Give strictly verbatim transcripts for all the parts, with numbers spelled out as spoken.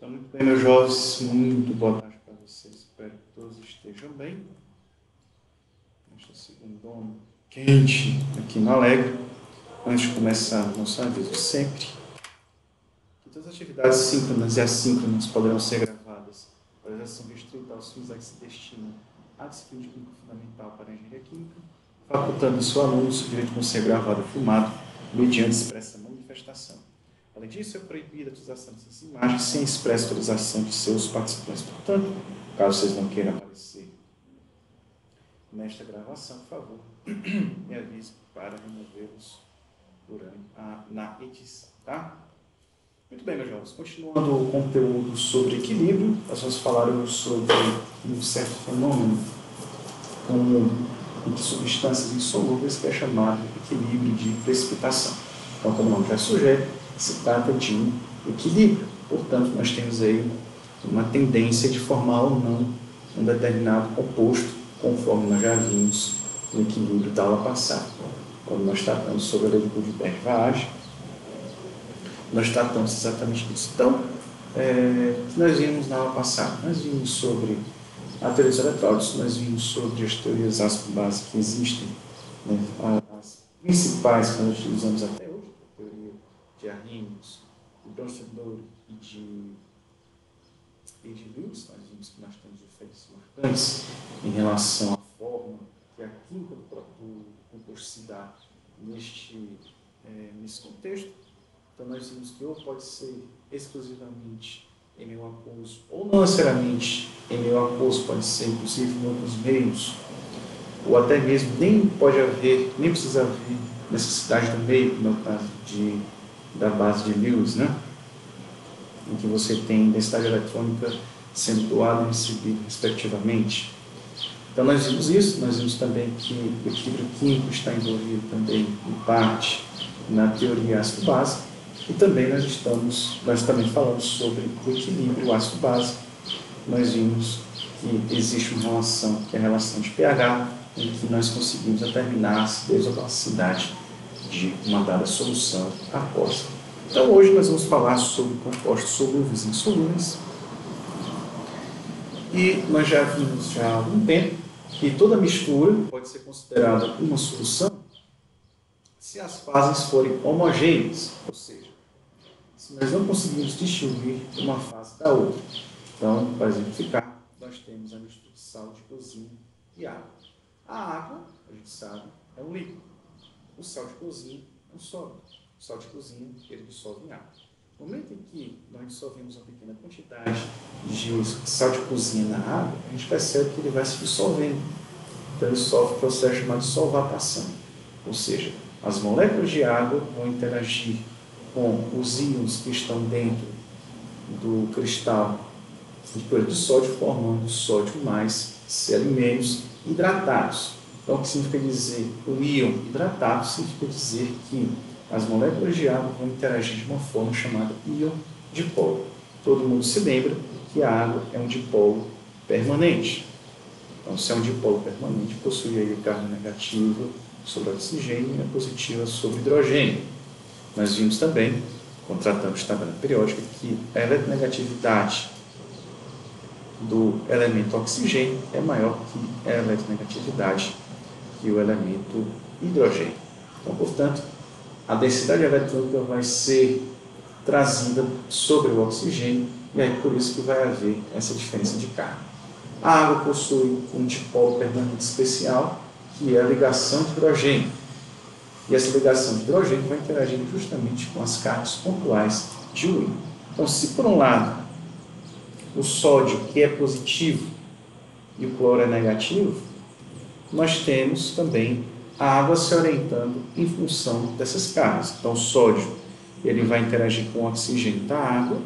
Então, muito bem, meus jovens, muito boa tarde para vocês. Espero que todos estejam bem. Nesta segunda quente aqui no Alegre. Antes de começar, nosso aviso sempre, que todas as atividades síncronas e assíncronas poderão ser gravadas. Elas são restritas aos fins a que se destinam à disciplina de química fundamental para a engenharia química, facultando seu aluno o direito de ser gravado e filmado mediante expressa manifestação. Além disso, é proibida a utilização dessas imagens sem expressa autorização de seus participantes. Portanto, caso vocês não queiram aparecer nesta gravação, por favor, me avise para removê-los durante a, na edição, tá? Muito bem, meus jovens, continuando o conteúdo sobre equilíbrio, nós vamos falar hoje sobre um certo fenômeno comum entre substâncias insolúveis que é chamado de equilíbrio de precipitação. Então, como o nome já sugere, se trata de um equilíbrio. Portanto, nós temos aí uma tendência de formar ou não um determinado composto, conforme nós já vimos no equilíbrio da aula passada. Quando nós tratamos sobre a lei de Gutenberg-Vaage, nós tratamos exatamente disso. Então, é, nós vimos na aula passada, nós vimos sobre a teoria dos eletrólitos, nós vimos sobre as teorias ácido-base que existem, né, as principais que nós utilizamos até hoje, a teoria de Arrhenius, de Bronsted-Lowry e de, e de Lewis. Nós vimos que nós temos efeitos marcantes em relação à forma que a química do, do composto se dá neste, é, nesse contexto. Então, nós vimos que ou pode ser exclusivamente em meio aquoso, ou não necessariamente em meio aquoso, pode ser inclusive em outros meios, ou até mesmo nem pode haver, nem precisa haver necessidade do meio, como é o caso de, da base de Lewis, né? Em que você tem densidade eletrônica sendo doada e distribuída respectivamente. Então, nós vimos isso, nós vimos também que o equilíbrio químico está envolvido também, em parte, na teoria ácido-base, e também nós estamos, nós também falamos sobre o equilíbrio ácido-base. Nós vimos que existe uma relação, que é a relação de pH, em que nós conseguimos determinar a acidez ou basicidade de uma dada solução aquosa. Então, hoje nós vamos falar sobre compostos solúveis e insolúveis. E nós já vimos já há algum tempo que toda mistura pode ser considerada uma solução se as fases forem homogêneas, ou seja, se nós não conseguimos distinguir uma fase da outra. Então, para exemplificar, nós temos a mistura de sal de cozinha e água. A água, a gente sabe, é um líquido. O sal de cozinha é um sólido. O sal de cozinha, ele dissolve em água. No momento em que nós dissolvemos uma pequena quantidade de sal de cozinha na água, a gente percebe que ele vai se dissolvendo. Então, ele sofre o processo chamado de solvapação. Ou seja, as moléculas de água vão interagir com os íons que estão dentro do cristal de cloreto de sódio, formando sódio mais Cl menos hidratados. Então, o que significa dizer o íon hidratado? Significa dizer que as moléculas de água vão interagir de uma forma chamada íon dipolo. Todo mundo se lembra que a água é um dipolo permanente. Então, se é um dipolo permanente, possui aí carga negativa sobre oxigênio e a positiva sobre hidrogênio. Nós vimos também, quando tratamos de tabela periódica, que a eletronegatividade do elemento oxigênio é maior que a eletronegatividade que o elemento hidrogênio. Então, portanto, a densidade eletrônica vai ser trazida sobre o oxigênio e aí por isso que vai haver essa diferença de carga. A água possui um dipolo permanente especial, que é a ligação de hidrogênio. E essa ligação de hidrogênio vai interagir justamente com as cargas pontuais de um íon. Então, se por um lado o sódio, que é positivo, e o cloro é negativo, nós temos também a água se orientando em função dessas cargas. Então, o sódio ele vai interagir com o oxigênio da água,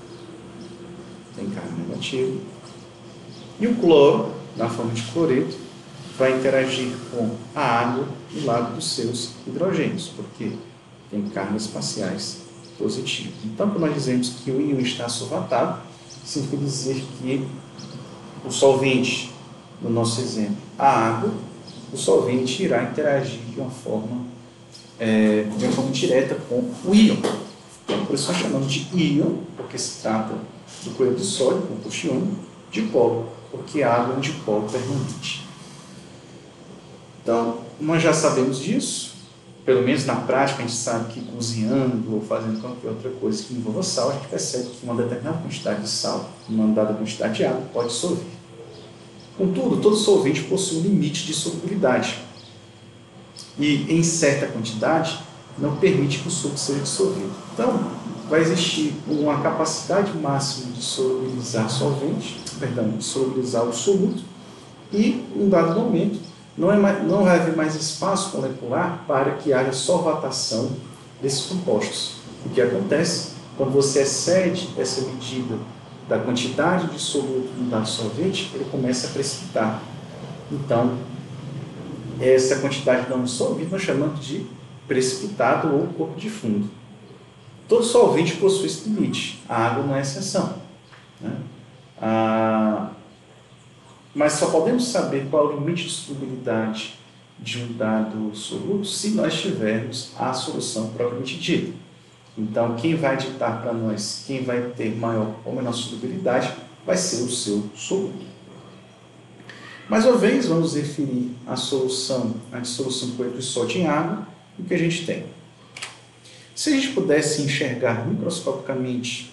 tem carga negativa, e o cloro, na forma de cloreto, vai interagir com a água do lado dos seus hidrogênios, porque tem cargas parciais positivas. Então, quando nós dizemos que o íon está solvatado, significa dizer que o solvente, no nosso exemplo, a água, o solvente irá interagir de uma forma, é, de uma forma direta com o íon. Então, por isso nós chamamos de íon, porque se trata do cloreto de sódio, composto iônico, dipolo, porque a água é um dipolo permanente. Então, nós já sabemos disso, pelo menos na prática, a gente sabe que cozinhando ou fazendo qualquer outra coisa que envolva sal, a gente percebe que uma determinada quantidade de sal, uma dada quantidade de água, pode dissolver. Contudo, todo solvente possui um limite de solubilidade. E, em certa quantidade, não permite que o suco seja dissolvido. Então, vai existir uma capacidade máxima de solubilizar solvente, perdão, de solubilizar o soluto, e, em um dado momento, não, é mais, não vai haver mais espaço molecular para que haja solvatação desses compostos. O que acontece quando você excede essa medida da quantidade de soluto no dado solvente, ele começa a precipitar. Então, essa quantidade não dissolvida nós chamamos de precipitado ou corpo de fundo. Todo solvente possui esse limite, a água não é exceção, né? Ah, mas só podemos saber qual é o limite de solubilidade de um dado soluto se nós tivermos a solução propriamente dita. Então, quem vai ditar para nós quem vai ter maior ou menor solubilidade vai ser o seu soluto. Mais uma vez, vamos referir a solução, a dissolução do cloreto de sódio em água, e o que a gente tem. Se a gente pudesse enxergar microscopicamente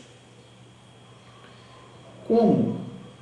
como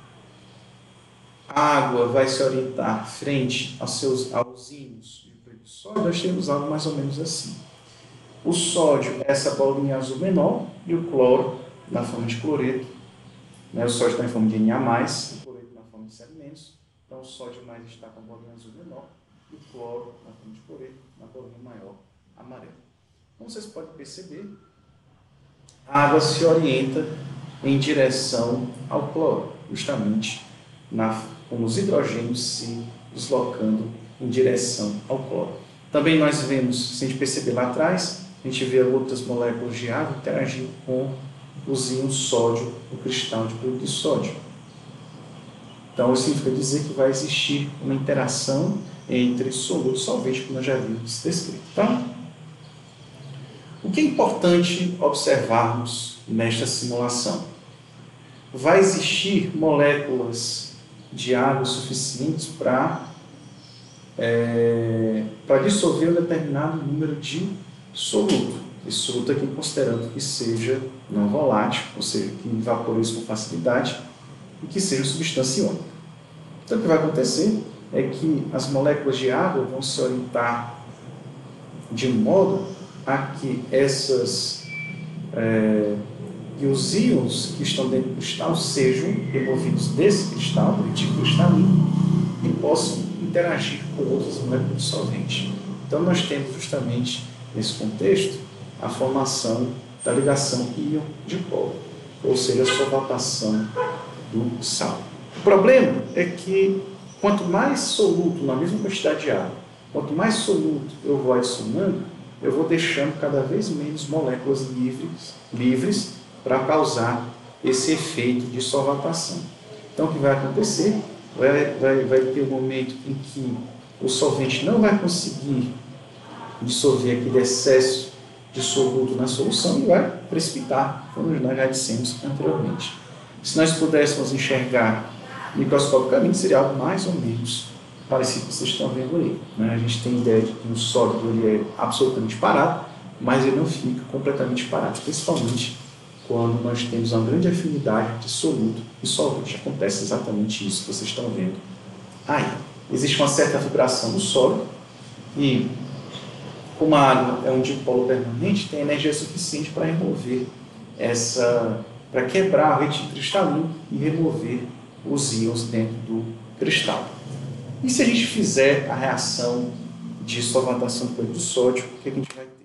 a água vai se orientar frente aos seus aos íons de cloreto de sódio, nós temos algo mais ou menos assim. O sódio é essa bolinha azul menor e o cloro na forma de cloreto. Né? O sódio está em forma de Na mais, o cloreto na forma de C menos. Então o sódio mais está com a bolinha azul menor e o cloro na forma de cloreto na bolinha maior amarela. Como vocês podem perceber, a água se orienta em direção ao cloro, justamente na, com os hidrogênios se deslocando em direção ao cloro. Também nós vemos, se a gente perceber lá atrás, a gente vê outras moléculas de água interagindo com os íons sódio no cristal de cloreto de sódio. Então, isso significa dizer que vai existir uma interação entre soluto e solvente, como nós já vimos descrito. Então, o que é importante observarmos nesta simulação? Vai existir moléculas de água suficientes para é, para dissolver um determinado número de soluto. Esse soluto aqui considerando que seja não volátil, ou seja, que evaporize com facilidade e que seja substância iônica. Então, o que vai acontecer é que as moléculas de água vão se orientar de modo a que essas é, que os íons que estão dentro do cristal sejam removidos desse cristal, do retículo cristalino, e possam interagir com outras moléculas de solvente. Então, nós temos justamente nesse contexto a formação da ligação íon-dipolo, ou seja, a solvatação do sal. O problema é que quanto mais soluto na mesma quantidade de água, quanto mais soluto eu vou adicionando, eu vou deixando cada vez menos moléculas livres, livres para causar esse efeito de solvatação. Então, o que vai acontecer? Vai, vai, vai ter um momento em que o solvente não vai conseguir dissolver aquele excesso de soluto na solução e vai precipitar, como nós já dissemos anteriormente. Se nós pudéssemos enxergar microscopicamente, seria algo mais ou menos parecido com o que vocês estão vendo aí. Né? A gente tem ideia de que um sólido ele é absolutamente parado, mas ele não fica completamente parado, principalmente quando nós temos uma grande afinidade de soluto e solvente. Acontece exatamente isso que vocês estão vendo aí. Existe uma certa vibração do sólido e, como a água é um dipolo permanente, tem energia suficiente para remover essa, para quebrar o retículo cristalino e remover os íons dentro do cristal. E se a gente fizer a reação de solvatação do cloreto de sódio, o que a gente vai ter?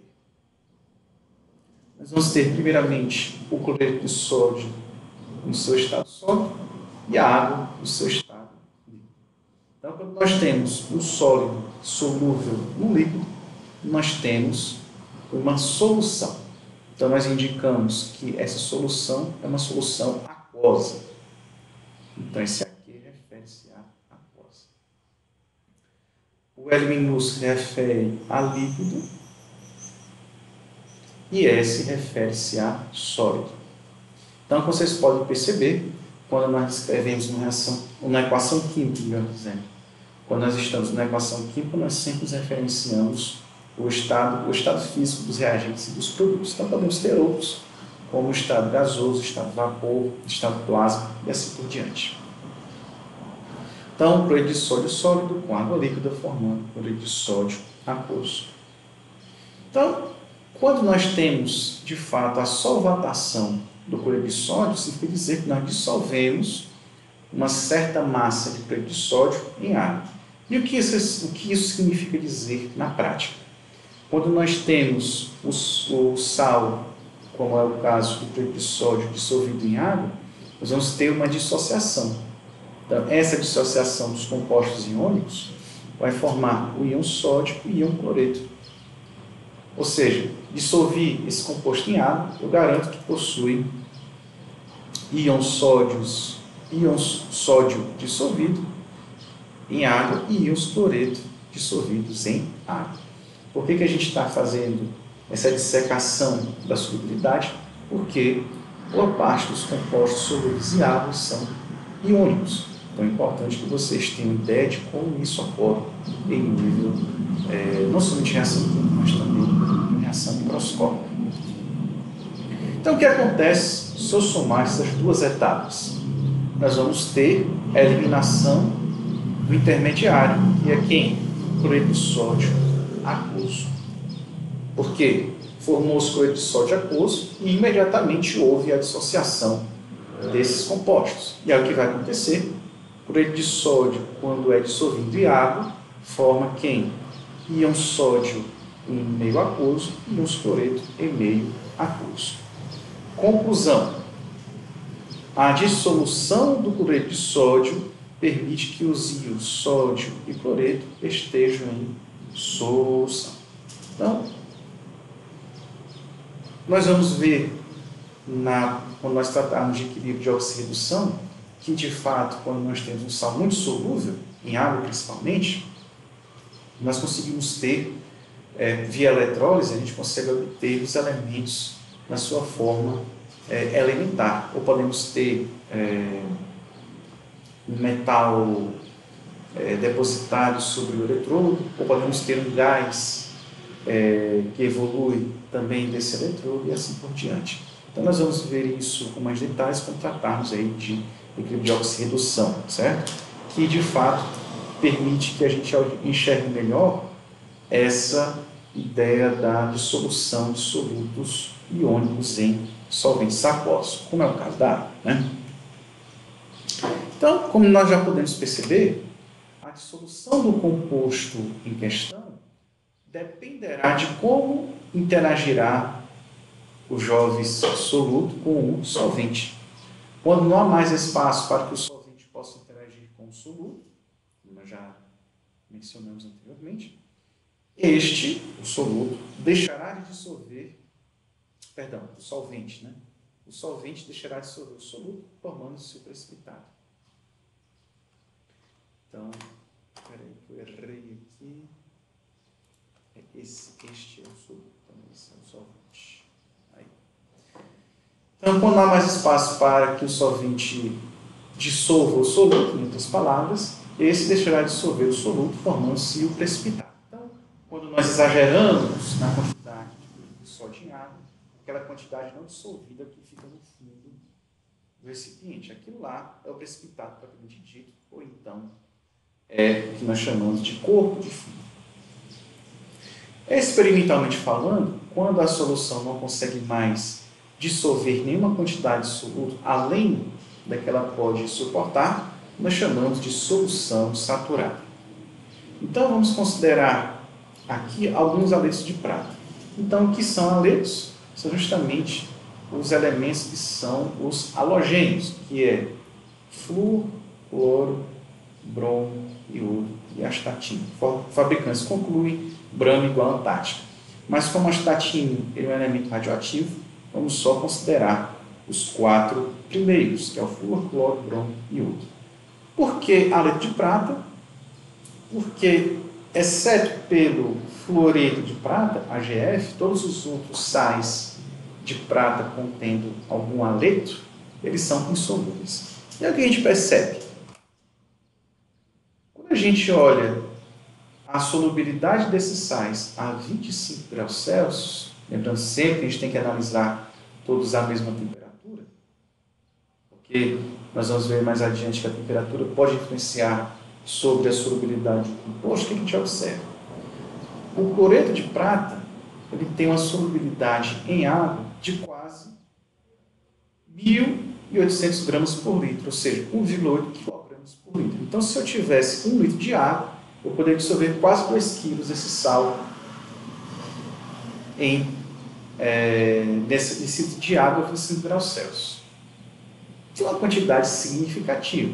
Nós vamos ter, primeiramente, o cloreto de sódio no seu estado sólido e a água no seu estado líquido. Então, quando nós temos um sólido solúvel no líquido, nós temos uma solução. Então, nós indicamos que essa solução é uma solução aquosa. Então, esse aqui refere-se à aquosa. O L minúsculo refere a líquido e S refere-se a sólido. Então, como vocês podem perceber, quando nós escrevemos uma, reação, uma equação química, melhor dizendo, quando nós estamos na equação química, nós sempre nos referenciamos o estado, o estado físico dos reagentes e dos produtos. Então, podemos ter outros, como o estado gasoso, o estado vapor, o estado plasma e assim por diante. Então, o cloreto de sódio sólido com água líquida formando cloreto de sódio aquoso. Então, quando nós temos, de fato, a solvatação do cloreto de sódio, significa dizer que nós dissolvemos uma certa massa de cloreto de sódio em água. E o que isso, o que isso significa dizer na prática? Quando nós temos o, o sal, como é o caso do cloreto de sódio dissolvido em água, nós vamos ter uma dissociação. Então, essa dissociação dos compostos iônicos vai formar o íon sódio e o íon cloreto. Ou seja, dissolvi esse composto em água, eu garanto que possui íons sódios, íons sódio dissolvido em água e íons cloreto dissolvidos em água. Por que que a gente está fazendo essa dissecação da solubilidade? Porque boa parte dos compostos solúveis em água são iônicos. Então é importante que vocês tenham ideia de como isso ocorre em nível, é, não somente de reação química, mas também de reação microscópica. Então o que acontece se eu somar essas duas etapas? Nós vamos ter a eliminação do intermediário, que é quem? O cloreto de sódio aquoso. Por quê? Formou-se cloreto de sódio aquoso e imediatamente houve a dissociação desses compostos. E aí o que vai acontecer? O cloreto de sódio, quando é dissolvido em água, forma quem? Íon sódio em meio aquoso e íon cloreto em meio aquoso. Conclusão: a dissolução do cloreto de sódio permite que os íons sódio e cloreto estejam em solução. Então, nós vamos ver, na, quando nós tratarmos de equilíbrio de oxirredução, que de fato, quando nós temos um sal muito solúvel, em água principalmente, nós conseguimos ter, é, via eletrólise, a gente consegue obter os elementos na sua forma é, elementar. Ou podemos ter é, um metal é, depositado sobre o eletrodo, ou podemos ter um gás é, que evolui também desse eletrodo e assim por diante. Então nós vamos ver isso com mais detalhes quando tratarmos aí de equilíbrio de oxirredução, certo? Que de fato permite que a gente enxergue melhor essa ideia da dissolução de solutos iônicos em solventes aquosos, como é o caso da água, né? Então, como nós já podemos perceber, a dissolução do composto em questão dependerá de como interagirá o jovem soluto com o solvente. Quando não há mais espaço para que o solvente possa interagir com o soluto, como nós já mencionamos anteriormente, este, o soluto, deixará de dissolver, perdão, o solvente, né? O solvente deixará de dissolver o soluto, formando-se o precipitado. Então, peraí, que eu errei aqui. Esse, este é o soluto, então esse é o solvente. Aí. Então, quando há mais espaço para que o solvente dissolva o soluto, em outras palavras, esse deixará de dissolver o soluto, formando-se o precipitado. Então, quando nós exageramos na quantidade de sódio em água, aquela quantidade não dissolvida que fica no fundo do recipiente, aquilo lá é o precipitado propriamente dito, ou então é o que nós chamamos de corpo de fundo. Experimentalmente falando, quando a solução não consegue mais dissolver nenhuma quantidade de soluto além da que ela pode suportar, nós chamamos de solução saturada. Então, vamos considerar aqui alguns aletos de prata. Então, o que são aletos? São justamente os elementos que são os halogênios, que é flúor, cloro, bromo, iodo e astatino. Fabricantes concluem bramo igual a antática. Mas como a astatino é um elemento radioativo, vamos só considerar os quatro primeiros, que é o flúor, cloro, bromo e iodo. Por que aleto de prata? Porque, exceto pelo fluoreto de prata, A G F, todos os outros sais de prata contendo algum haleto, eles são insolúveis. E é o que a gente percebe. Quando a gente olha a solubilidade desses sais a vinte e cinco graus Celsius, lembrando sempre que a gente tem que analisar todos à mesma temperatura, porque nós vamos ver mais adiante que a temperatura pode influenciar sobre a solubilidade do composto. O que a gente observa? O cloreto de prata ele tem uma solubilidade em água de quase mil e oitocentos gramas por litro, ou seja, um vírgula oito quilogramas por litro. Então, se eu tivesse um litro de água, eu poderia dissolver quase dois quilos desse sal em, é, nesse, nesse litro de água a vinte e cinco graus Celsius. É uma quantidade significativa.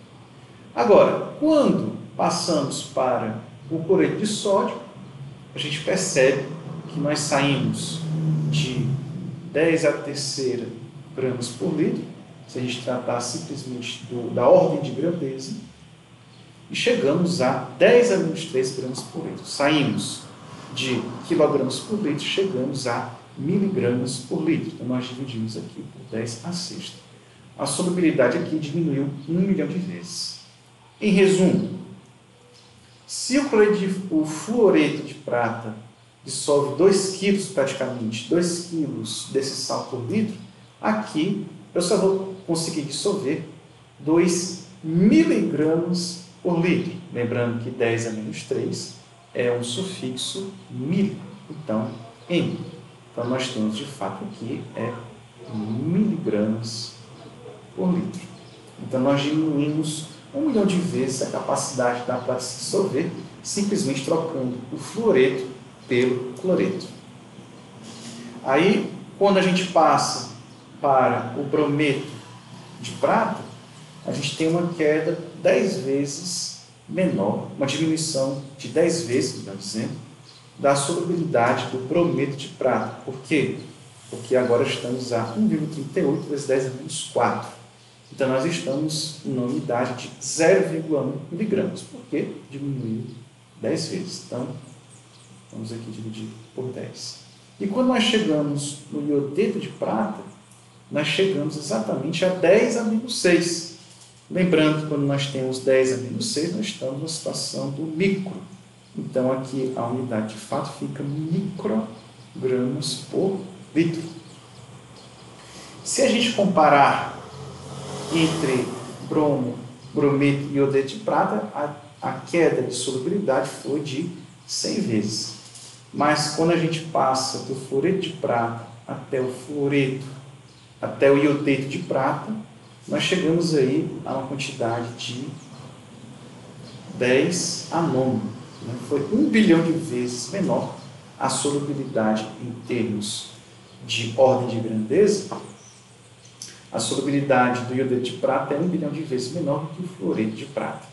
Agora, quando passamos para o cloreto de sódio, a gente percebe que nós saímos de dez a terceira gramas por litro, se a gente tratar simplesmente do, da ordem de grandeza, e chegamos a dez a menos três gramas por litro. Saímos de quilogramas por litro, chegamos a miligramas por litro. Então, nós dividimos aqui por dez a sexta. A solubilidade aqui diminuiu um milhão de vezes. Em resumo, se o, de, o fluoreto de prata dissolve dois quilos praticamente, dois quilos desse sal por litro, aqui eu só vou conseguir dissolver dois miligramas por litro. Lembrando que dez a menos três é um sufixo mil, então M. Então nós temos de fato aqui é miligramas por litro. Então nós diminuímos um milhão de vezes a capacidade da prata se dissolver, simplesmente trocando o fluoreto pelo cloreto. Aí, quando a gente passa para o brometo de prata, a gente tem uma queda dez vezes menor, uma diminuição de dez vezes, melhor dizendo, da solubilidade do brometo de prata. Por quê? Porque agora estamos a um vírgula trinta e oito vezes dez a menos quatro. Então, nós estamos em uma unidade de zero vírgula um miligramas, porque diminuiu dez vezes. Então, vamos aqui dividir por dez. E quando nós chegamos no iodeto de prata, nós chegamos exatamente a dez a menos seis. Lembrando que quando nós temos dez a menos seis, nós estamos na situação do micro. Então, aqui a unidade de fato fica microgramas por litro. Se a gente comparar entre bromo, brometo e iodeto de prata, a, a queda de solubilidade foi de cem vezes. Mas quando a gente passa do fluoreto de prata até o fluoreto, até o iodeto de prata, nós chegamos aí a uma quantidade de dez a nono. Né? Foi um bilhão de vezes menor a solubilidade em termos de ordem de grandeza. A solubilidade do iodeto de prata é um bilhão de vezes menor do que o fluoreto de prata.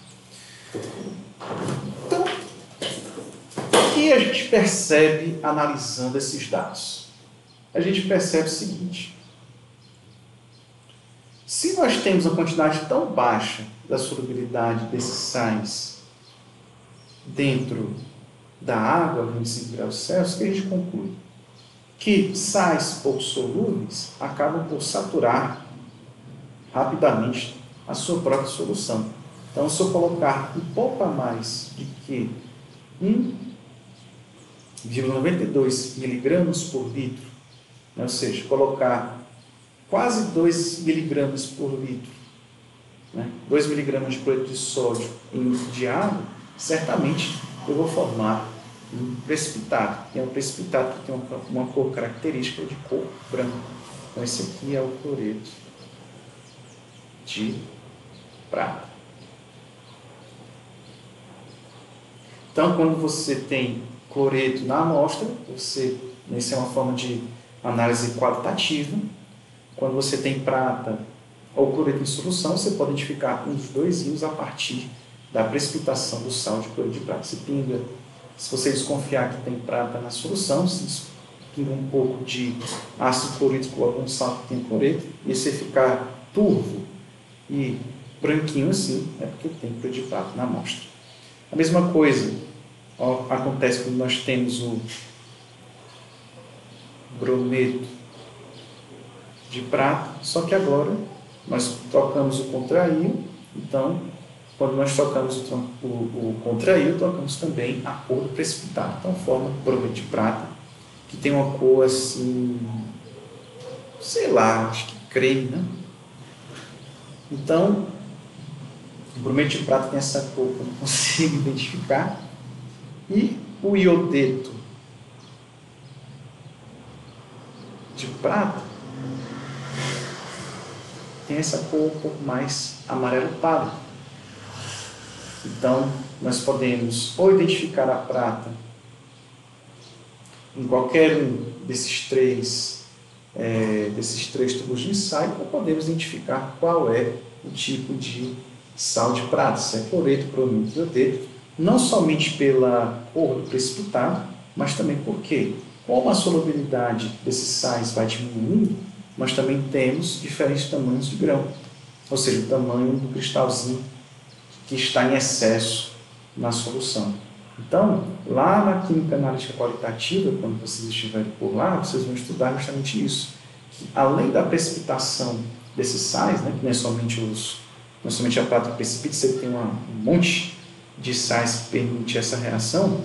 Então, o que a gente percebe analisando esses dados? A gente percebe o seguinte: se nós temos uma quantidade tão baixa da solubilidade desses sais dentro da água, vinte e cinco graus Celsius, que a gente conclui que sais pouco solúveis acabam por saturar rapidamente a sua própria solução. Então, se eu colocar um pouco a mais de que um vírgula noventa e dois miligramas por litro, né, ou seja, colocar quase dois miligramas por litro, né, dois miligramas de cloreto de sódio em um litro de água, certamente eu vou formar um precipitado. E é um precipitado que tem uma, uma cor característica de cor branca. Então, esse aqui é o cloreto de prata. Então, quando você tem cloreto na amostra, você, essa é uma forma de análise qualitativa. Quando você tem prata ou cloreto em solução, você pode identificar um dos dois íons a partir da precipitação do sal de cloreto de prata. Se pinga, se você desconfiar que tem prata na solução, se pinga um pouco de ácido clorídrico com algum sal que tem cloreto, e se ficar turvo e branquinho assim, é porque tem cloreto de prata na amostra. A mesma coisa acontece quando nós temos o brometo de prata, só que agora nós trocamos o contrail, então, quando nós trocamos o, o, o contrail, trocamos também a cor do precipitado. Então, forma brometo de prata, que tem uma cor assim, sei lá, acho que creme, né? Então, o brometo de prata tem essa cor que eu não consigo identificar, e o iodeto de prata tem essa cor um pouco mais amarelo-pálido. Então, nós podemos ou identificar a prata em qualquer um desses três, é, desses três tubos de ensaio, ou podemos identificar qual é o tipo de sal de prata, se é cloreto, brometo, iodeto, não somente pela cor do precipitado, mas também porque, como a solubilidade desses sais vai diminuindo, nós também temos diferentes tamanhos de grão, ou seja, o tamanho do cristalzinho que está em excesso na solução. Então, lá na química analítica qualitativa, quando vocês estiverem por lá, vocês vão estudar justamente isso, que além da precipitação desses sais, né, que não é somente, os, não é somente a prata que precipita, você tem uma, um monte de sais que permite essa reação,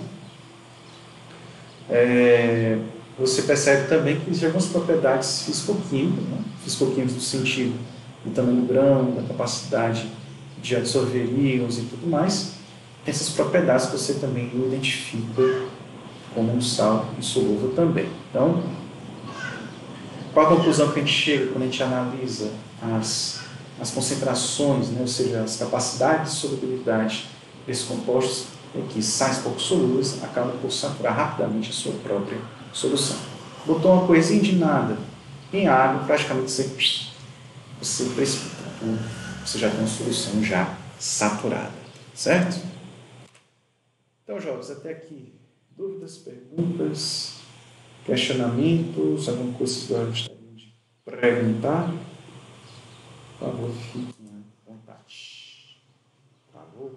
é, você percebe também que existem algumas propriedades fisicoquímicas, né? Fisicoquímicas no sentido do tamanho do grão, da capacidade de absorver íons e tudo mais, tem essas propriedades que você também identifica como um sal insolúvel também. Então, qual a conclusão que a gente chega quando a gente analisa as, as concentrações, né? Ou seja, as capacidades de solubilidade desses compostos, é que sais pouco solúveis acabam por saturar rapidamente a sua própria solução. Botou uma coisinha de nada em água, praticamente você, você precipita tudo, você já tem uma solução já saturada, certo? Então, jovens, até aqui, dúvidas, perguntas, questionamentos, alguma coisa que vocês gostariam de perguntar? Por favor, fiquem à vontade. Por favor.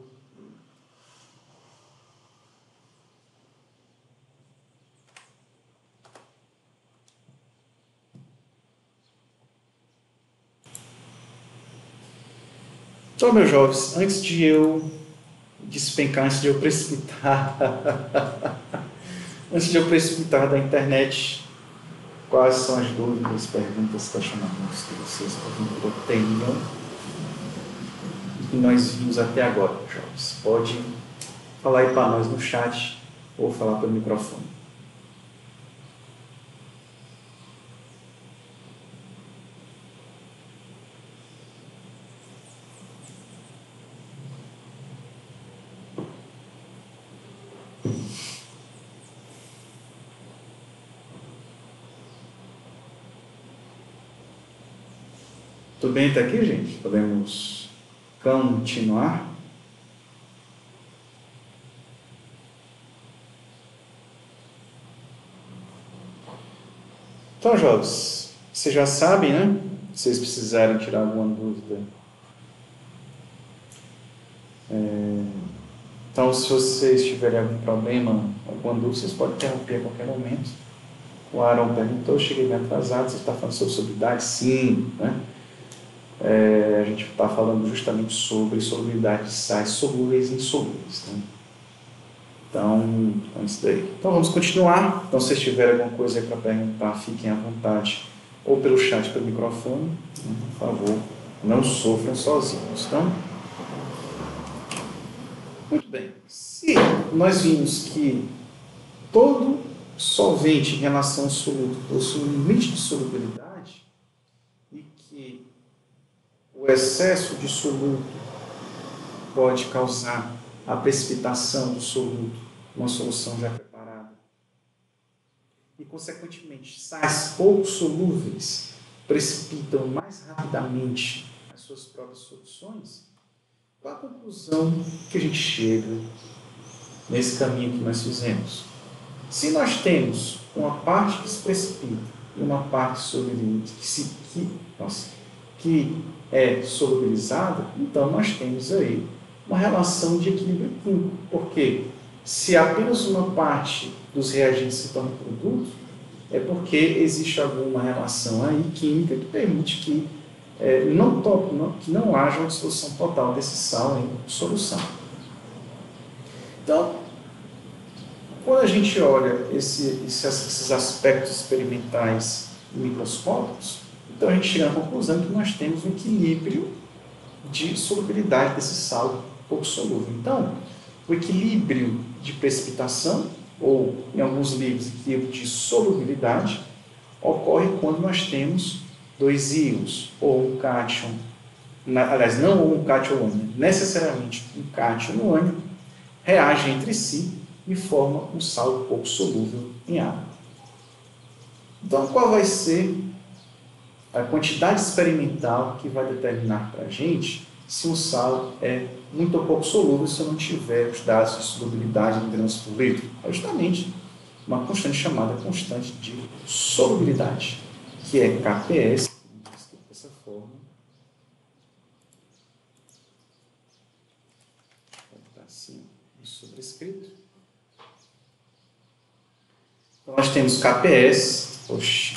Então, meus jovens, antes de eu despencar, antes de eu precipitar, antes de eu precipitar da internet, quais são as dúvidas, perguntas, questionamentos que vocês porventura tenham e que nós vimos até agora, meus jovens? Pode falar aí para nós no chat ou falar pelo microfone. Tudo bem até aqui, gente? Podemos continuar? Então, jovens, vocês já sabem, né? Se vocês precisarem tirar alguma dúvida. É... Então, se vocês tiverem algum problema, alguma dúvida, vocês podem interromper a qualquer momento. O Aaron perguntou, eu cheguei meio atrasado, você está falando sobre solubilidade? Sim, né? É, a gente está falando justamente sobre solubilidade de sais solúveis e insolúveis, né? Então, é isso daí. Então, vamos continuar. Então, se tiverem alguma coisa aí para perguntar, fiquem à vontade, ou pelo chat, pelo microfone, né? Por favor, não sofram sozinhos, então. Muito bem. Se nós vimos que todo solvente em relação ao soluto possui um limite de solubilidade e que o excesso de soluto pode causar a precipitação do soluto numa solução já preparada e, consequentemente, sais pouco solúveis precipitam mais rapidamente as suas próprias soluções, qual a conclusão que a gente chega nesse caminho que nós fizemos? Se nós temos uma parte que se precipita e uma parte solubilizada, que, se, que, nossa, que é solubilizada, então nós temos aí uma relação de equilíbrio químico. Por quê? Se apenas uma parte dos reagentes se torna produto, é porque existe alguma relação aí química que permite que, é, não, to, não, que não haja uma dissolução total desse sal em solução. Então, quando a gente olha esse, esses aspectos experimentais microscópicos, então a gente chega à conclusão que nós temos um equilíbrio de solubilidade desse sal pouco solúvel. Então, o equilíbrio de precipitação, ou em alguns livros, equilíbrio de solubilidade, ocorre quando nós temos dois íons, ou um cátion, aliás, não um cátion ânion, necessariamente um cátion ânion, reagem entre si e formam um sal pouco solúvel em água. Então, qual vai ser a quantidade experimental que vai determinar para a gente se um sal é muito ou pouco solúvel se eu não tiver os dados de solubilidade em gramas por litro? É justamente uma constante chamada constante de solubilidade, que é K P S, dessa forma. Está assim, sobrescrito. Então, nós temos K P S, oxi,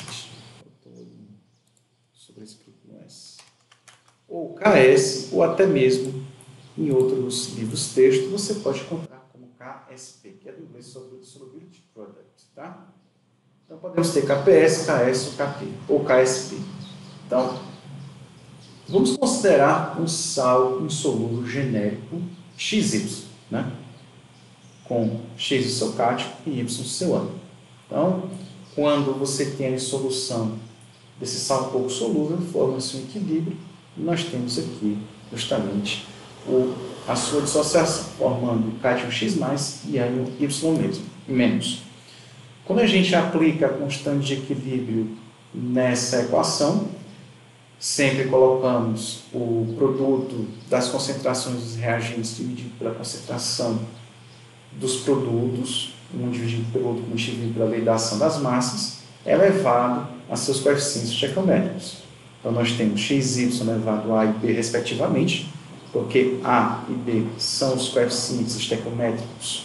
sobrescrito no S, ou K S, ou até mesmo em outros livros texto, você pode encontrar como K S P, que é do inglês Solubility Product, tá? Então, podemos ter K P S, K S ou K P, ou K S P. Então, vamos considerar um sal insolúvel genérico X Y, né? Com X o seu cátion e Y o seu ânion. Então, quando você tem a solução desse sal pouco solúvel, forma-se um equilíbrio, e nós temos aqui justamente o, a sua dissociação, formando cátion X mais e ânion Y mesmo, menos. Quando a gente aplica a constante de equilíbrio nessa equação, sempre colocamos o produto das concentrações dos reagentes dividido pela concentração dos produtos, um dividido pelo outro, um dividido pela lei da ação das massas, elevado a seus coeficientes estequiométricos. Então, nós temos X Y elevado a e b, respectivamente, porque A e B são os coeficientes estequiométricos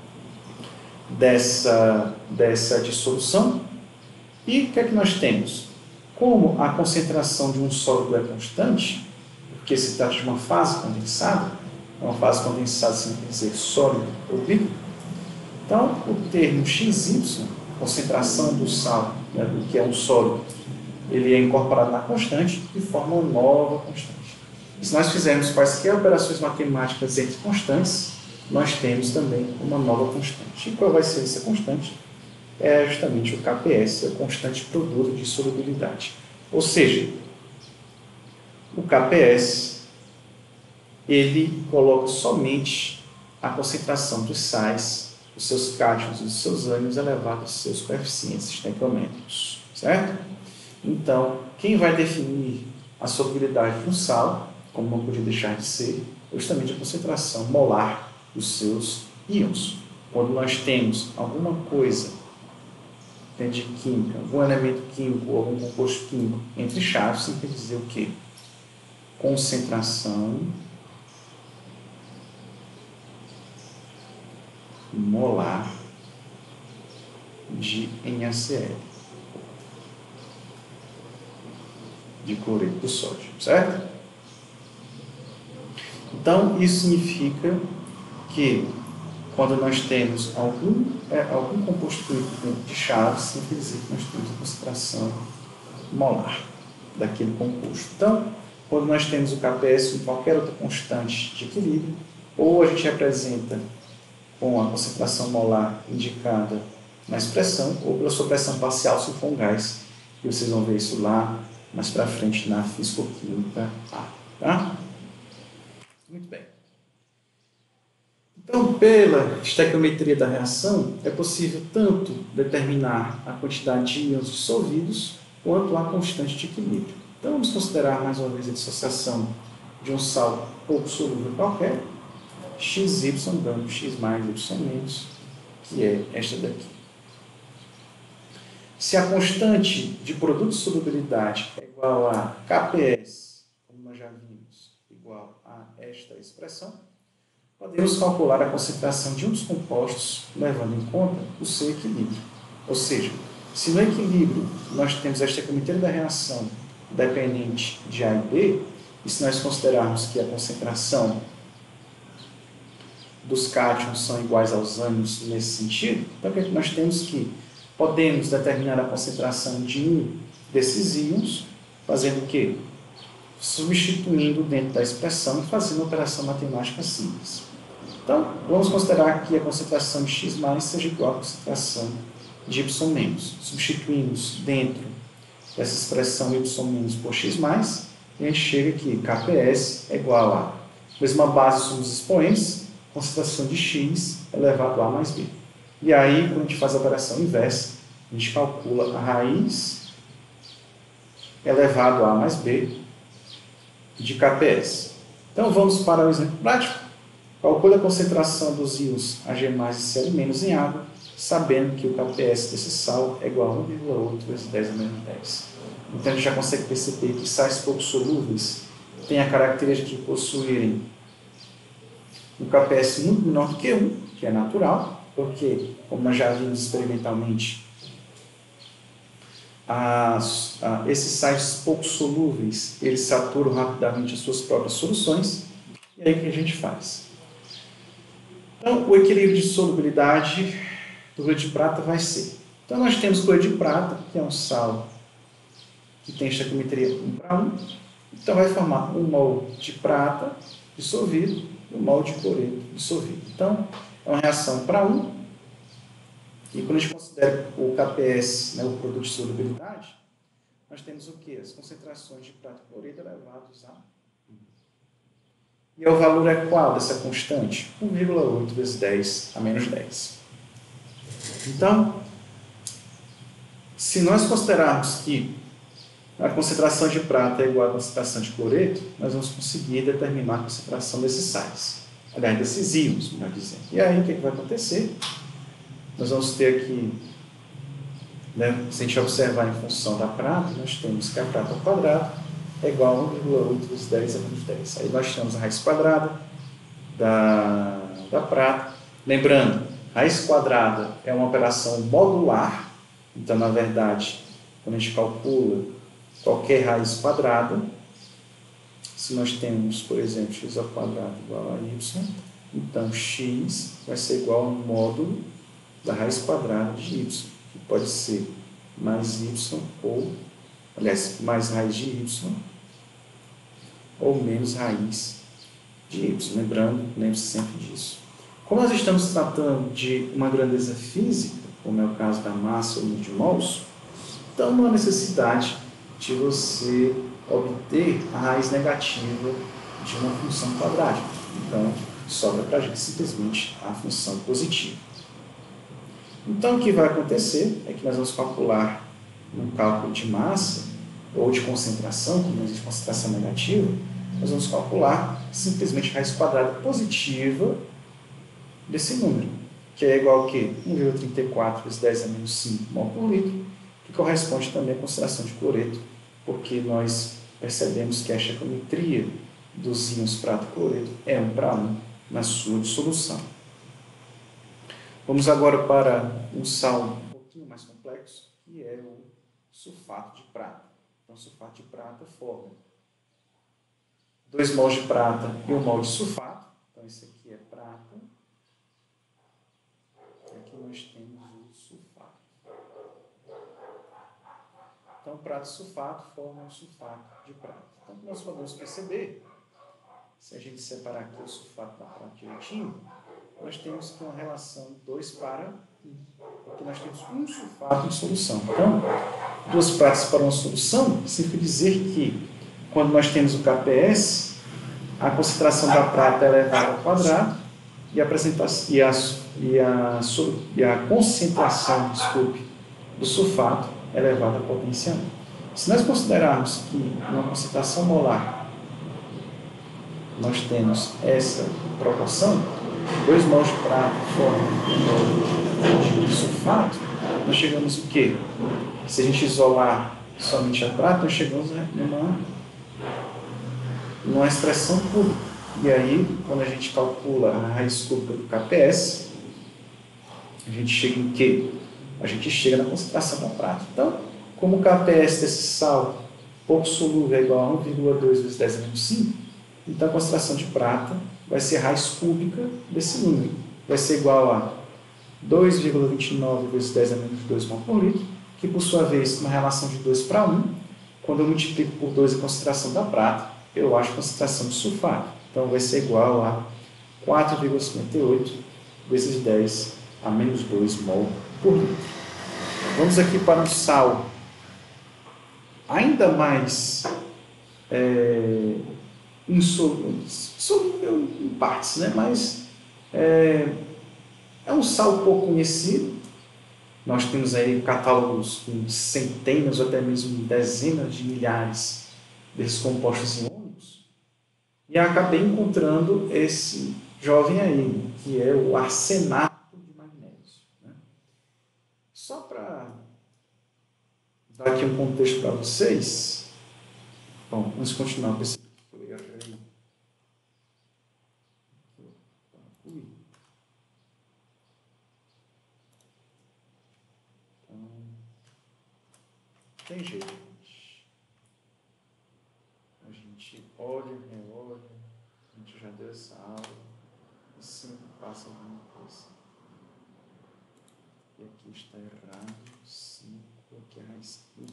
dessa, dessa dissolução. E o que é que nós temos? Como a concentração de um sólido é constante, porque se trata de uma fase condensada, uma fase condensada significa dizer sólido ou líquido, então o termo X Y, concentração do sal, né, do que é um sólido, ele é incorporado na constante e forma uma nova constante. E se nós fizermos quaisquer operações matemáticas entre constantes, nós temos também uma nova constante. E qual vai ser essa constante? É justamente o K P S, a constante produto de solubilidade. Ou seja, o K P S, ele coloca somente a concentração dos sais, os seus cátions e os seus ânions elevados aos seus coeficientes estequiométricos, certo? Então, quem vai definir a solubilidade de um sal, como não podia deixar de ser, é justamente a concentração molar dos seus íons. Quando nós temos alguma coisa de química, algum elemento químico ou algum composto químico entre chaves, isso quer dizer o quê? Concentração molar de NaCl, de cloreto de sódio, certo? Então, isso significa que quando nós temos algum, é, algum composto químico dentro de chaves, significa dizer que nós temos a concentração molar daquele composto. Então, quando nós temos o K P S ou qualquer outra constante de equilíbrio, ou a gente representa com a concentração molar indicada na expressão, ou pela sua pressão parcial se for um gás, e vocês vão ver isso lá mais para frente na fisicoquímica A. Tá? Muito bem. Então, pela estequiometria da reação, é possível tanto determinar a quantidade de íons dissolvidos quanto a constante de equilíbrio. Então, vamos considerar mais uma vez a dissociação de um sal pouco solúvel qualquer, X Y dando X mais, Y menos, que é esta daqui. Se a constante de produto de solubilidade é igual a K P S, como nós já vimos, igual a esta expressão, podemos calcular a concentração de um dos compostos levando em conta o seu equilíbrio. Ou seja, se no equilíbrio nós temos a estequiometria da reação dependente de A e B, e se nós considerarmos que a concentração dos cátions são iguais aos ânions nesse sentido, então o que nós temos que podemos determinar a concentração de um desses íons, fazendo o quê? Substituindo dentro da expressão e fazendo uma operação matemática simples. Então, vamos considerar que a concentração de X mais seja igual à concentração de Y menos. Substituímos dentro dessa expressão Y menos por X mais, e a gente chega aqui, K P S é igual a, mesma base somos expoentes, concentração de X elevado a A mais B. E aí, quando a gente faz a operação inversa, a gente calcula a raiz elevado a A mais B de K P S. Então, vamos para o exemplo prático. Calcule a concentração dos íons Ag mais e Cl menos em água, sabendo que o K P S desse sal é igual a um vírgula oito vezes dez a menos dez. Então, a gente já consegue perceber que sais pouco solúveis têm a característica de possuírem um K P S muito menor do que um, que é natural, porque, como nós já vimos experimentalmente, as, a, esses sais pouco solúveis, eles saturam rapidamente as suas próprias soluções, e aí o que a gente faz? Então, o equilíbrio de solubilidade do cloreto de prata vai ser. Então, nós temos cloreto de prata, que é um sal que tem estequiometria um para um, então vai formar um mol de prata dissolvido e um mol de cloreto dissolvido. Então, é uma reação para um, e quando a gente considera o K P S, né, o produto de solubilidade, nós temos o quê? As concentrações de prata e cloreto elevados a um. E o valor é qual dessa constante? um vírgula oito vezes dez a menos dez. Então, se nós considerarmos que a concentração de prata é igual à concentração de cloreto, nós vamos conseguir determinar a concentração desses sais. Aliás, desses íons, melhor dizendo. E aí, o que, é que vai acontecer? Nós vamos ter aqui, né, se a gente observar em função da prata, nós temos que a prata ao quadrado é igual a um vírgula oito vezes dez a menos dez. Aí nós temos a raiz quadrada da, da prata. Lembrando, raiz quadrada é uma operação modular. Então, na verdade, quando a gente calcula qualquer raiz quadrada, se nós temos, por exemplo, x ao quadrado igual a y, então x vai ser igual ao módulo da raiz quadrada de y, que pode ser mais y ou, aliás, mais raiz de y ou menos raiz de y. Lembrando, lembre-se sempre disso. Como nós estamos tratando de uma grandeza física, como é o caso da massa ou número de mols, então não há necessidade de você obter a raiz negativa de uma função quadrática. Então, sobra para a gente simplesmente a função positiva. Então, o que vai acontecer é que nós vamos calcular um cálculo de massa ou de concentração, como existe concentração negativa, nós vamos calcular simplesmente a raiz quadrada positiva desse número, que é igual a quê? um vírgula trinta e quatro vezes dez a menos cinco mol por litro, que corresponde também à concentração de cloreto, porque nós percebemos que a estequiometria dos íons prata e cloreto é um para um na sua dissolução. Vamos agora para um sal um pouquinho mais complexo, que é o sulfato de prata. Então, o sulfato de prata forma dois mols de prata e um mol de sulfato. Então, esse aqui é prata. E aqui nós temos o sulfato. Então, prata e sulfato formam um sulfato de prata. Então, nós podemos perceber, se a gente separar aqui o sulfato da prata direitinho, nós temos que uma relação dois para um, porque nós temos um sulfato em solução. Então, duas pratas para uma solução, significa dizer que, quando nós temos o K P S, a concentração da prata é elevada ao quadrado e a, e a, e a, e a concentração, desculpe, do sulfato é elevada à potência um. Se nós considerarmos que uma concentração molar nós temos essa proporção, dois mols de prata formam um mol de sulfato, nós chegamos o quê? Se a gente isolar somente a prata, nós chegamos numa, numa expressão pura. E aí, quando a gente calcula a raiz cúbica do K P S, a gente chega em quê? A gente chega na concentração da prata. Então, como o K P S desse sal pouco solúvel é igual a um vírgula dois vezes dez a menos cinco, então a concentração de prata vai ser a raiz cúbica desse número. Vai ser igual a dois vírgula vinte e nove vezes dez a menos dois mol por litro, que por sua vez, uma relação de dois para um, quando eu multiplico por dois a concentração da prata, eu acho a concentração de sulfato. Então vai ser igual a quatro vírgula cinquenta e oito vezes dez a menos dois mol por litro. Vamos aqui para um sal ainda mais é, insolúvel em partes, né? Mas é, é um sal pouco conhecido. Nós temos aí catálogos com centenas ou até mesmo dezenas de milhares desses compostos iônicos. E acabei encontrando esse jovem aí, que é o arsenato de magnésio. Né? Só para dar aqui um contexto para vocês. Bom, vamos continuar com esse erro aí. Ui. Então, tem jeito, gente. A gente olha, reolha, a gente já deu essa aula, e sempre passa alguma coisa. E aqui está errado, cinco, aqui é a raiz quinta.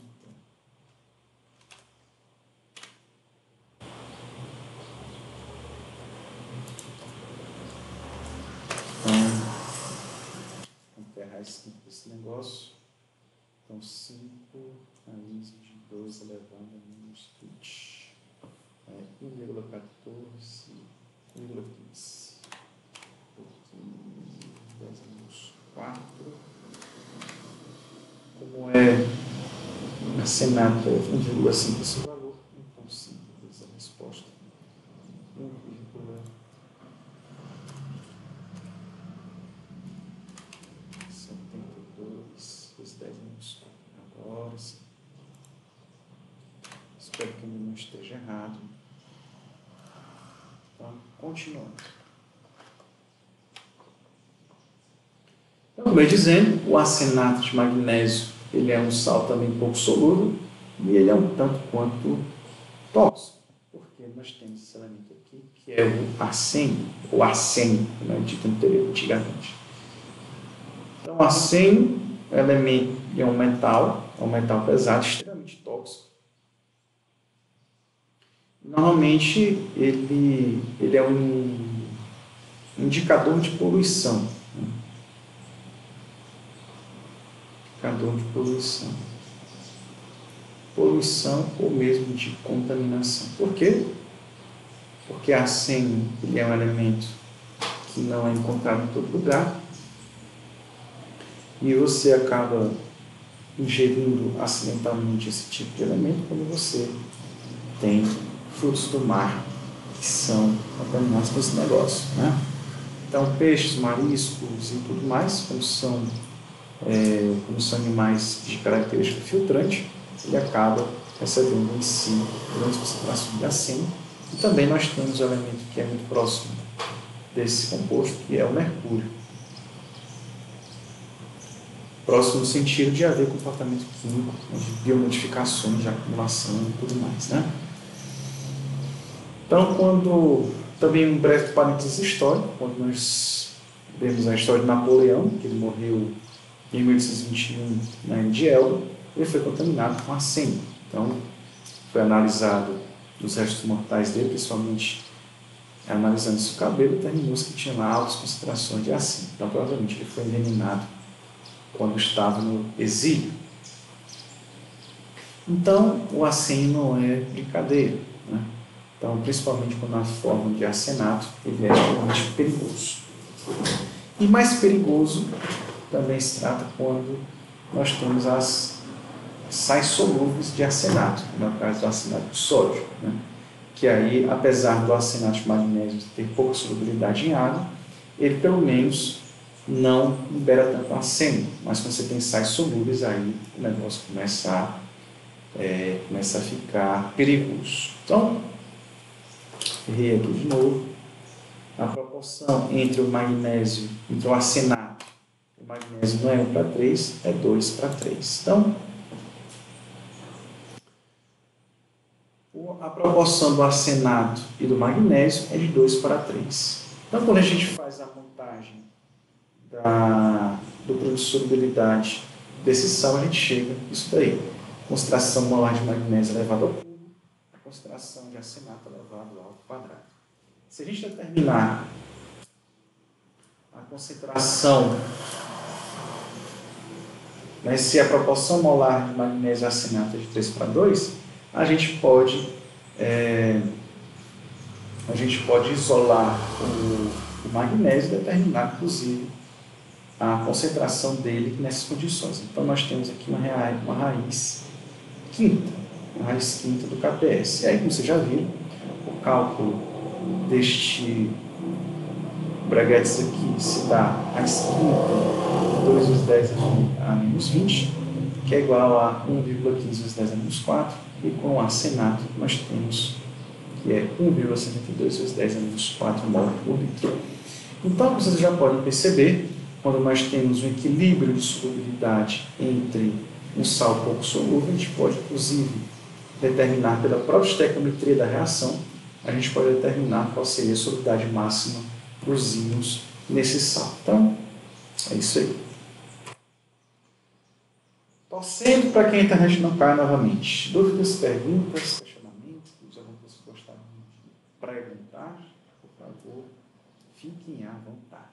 Então, a raiz quinta desse negócio. Então, cinco raiz de dois elevado a menos vinte. É um vírgula quatorze, um vírgula quinze. dez a menos quatro. Como é arsenato, é um vírgula cinco esse valor, então cinco vezes a resposta. um vírgula setenta e dois vezes dez a menos quatro. Agora sim. Espero que ainda não esteja errado. Então, continuando. Então, como eu ia dizendo, o arsenato de magnésio ele é um sal também pouco solúvel e ele é um tanto quanto tóxico, porque nós temos esse elemento aqui que é o arsênio, ou arsênio, como é dito antigamente. Então, o arsênio é um elemento, é um metal, é um metal pesado, extremamente tóxico. Normalmente, ele, ele é um indicador de poluição. Né? Indicador de poluição. Poluição ou mesmo de contaminação. Por quê? Porque arsênio ele é um elemento que não é encontrado em todo lugar. E você acaba ingerindo acidentalmente esse tipo de elemento quando você tem frutos do mar que são contaminados com esse negócio. Né? Então, peixes, mariscos e tudo mais, como são, é, como são animais de característica filtrante, ele acaba recebendo em si grandes concentrações de arsênio. E também nós temos um elemento que é muito próximo desse composto, que é o mercúrio. Próximo no sentido de haver comportamento químico, de biomodificações, de acumulação e tudo mais. Né? Então, quando também um breve parênteses histórico, quando nós vemos a história de Napoleão, que ele morreu em mil oitocentos e vinte e um na ilha de Elba, ele foi contaminado com arsênio. Então, foi analisado os restos mortais dele, principalmente analisando seu cabelo, terminou-se que tinha lá altas concentrações de arsênio. Então, provavelmente, ele foi envenenado quando estava no exílio. Então, o arsênio não é brincadeira. Né? Então, principalmente quando na forma de arsenato, ele é extremamente perigoso. E mais perigoso também se trata quando nós temos as sais solúveis de arsenato, no caso do arsenato de sódio, né? Que aí, apesar do arsenato de magnésio ter pouca solubilidade em água, ele pelo menos não libera tanto arsênio, mas quando você tem sais solúveis, aí o negócio começa a, é, começa a ficar perigoso. Então, errei aqui de novo. a proporção entre o magnésio, entre o arsenato e o magnésio não é um para três, é dois para três. Então, a proporção do arsenato e do magnésio é de dois para três. Então, quando a gente faz a montagem da, do produto de solubilidade desse sal, a gente chega a isso daí. Concentração molar de magnésio elevado ao cubo, a concentração de arsenato elevado ao quadrado. Se a gente determinar a concentração, né, se a proporção molar de magnésio e arsenato é de três para dois, a gente pode, é, a gente pode isolar o, o magnésio e determinar, inclusive, a concentração dele nessas condições. Então, nós temos aqui uma raiz, uma raiz quinta, uma raiz quinta do K P S. E aí, como vocês já viram, o cálculo deste braguetes aqui se dá raiz quinta de dois vezes dez a menos vinte, que é igual a um vírgula quinze vezes dez a menos quatro, e com o arsenato nós temos que é um vírgula setenta e dois vezes dez a menos quatro mol por litro. Então, vocês já podem perceber, quando nós temos um equilíbrio de solubilidade entre um sal pouco solúvel, a gente pode, inclusive, determinar pela própria estequiometria da reação, a gente pode determinar qual seria a solubilidade máxima para os íons nesse sal. Então, é isso aí. Torcendo para que a internet não caia novamente. Dúvidas, perguntas, questionamentos, alguma coisa que gostariam de perguntar, por favor, fiquem à vontade.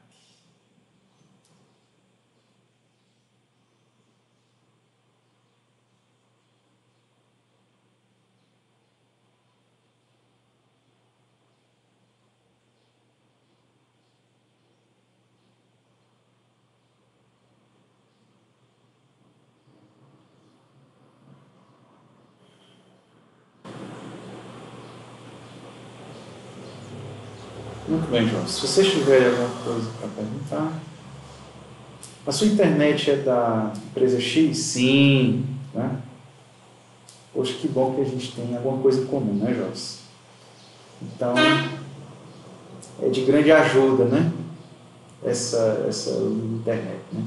Muito bem, João. Se vocês tiverem alguma coisa para perguntar. A sua internet é da empresa X? Sim. Né? Poxa, que bom que a gente tem alguma coisa em comum, né, Joyce? Então, é de grande ajuda, né? Essa, essa internet, né?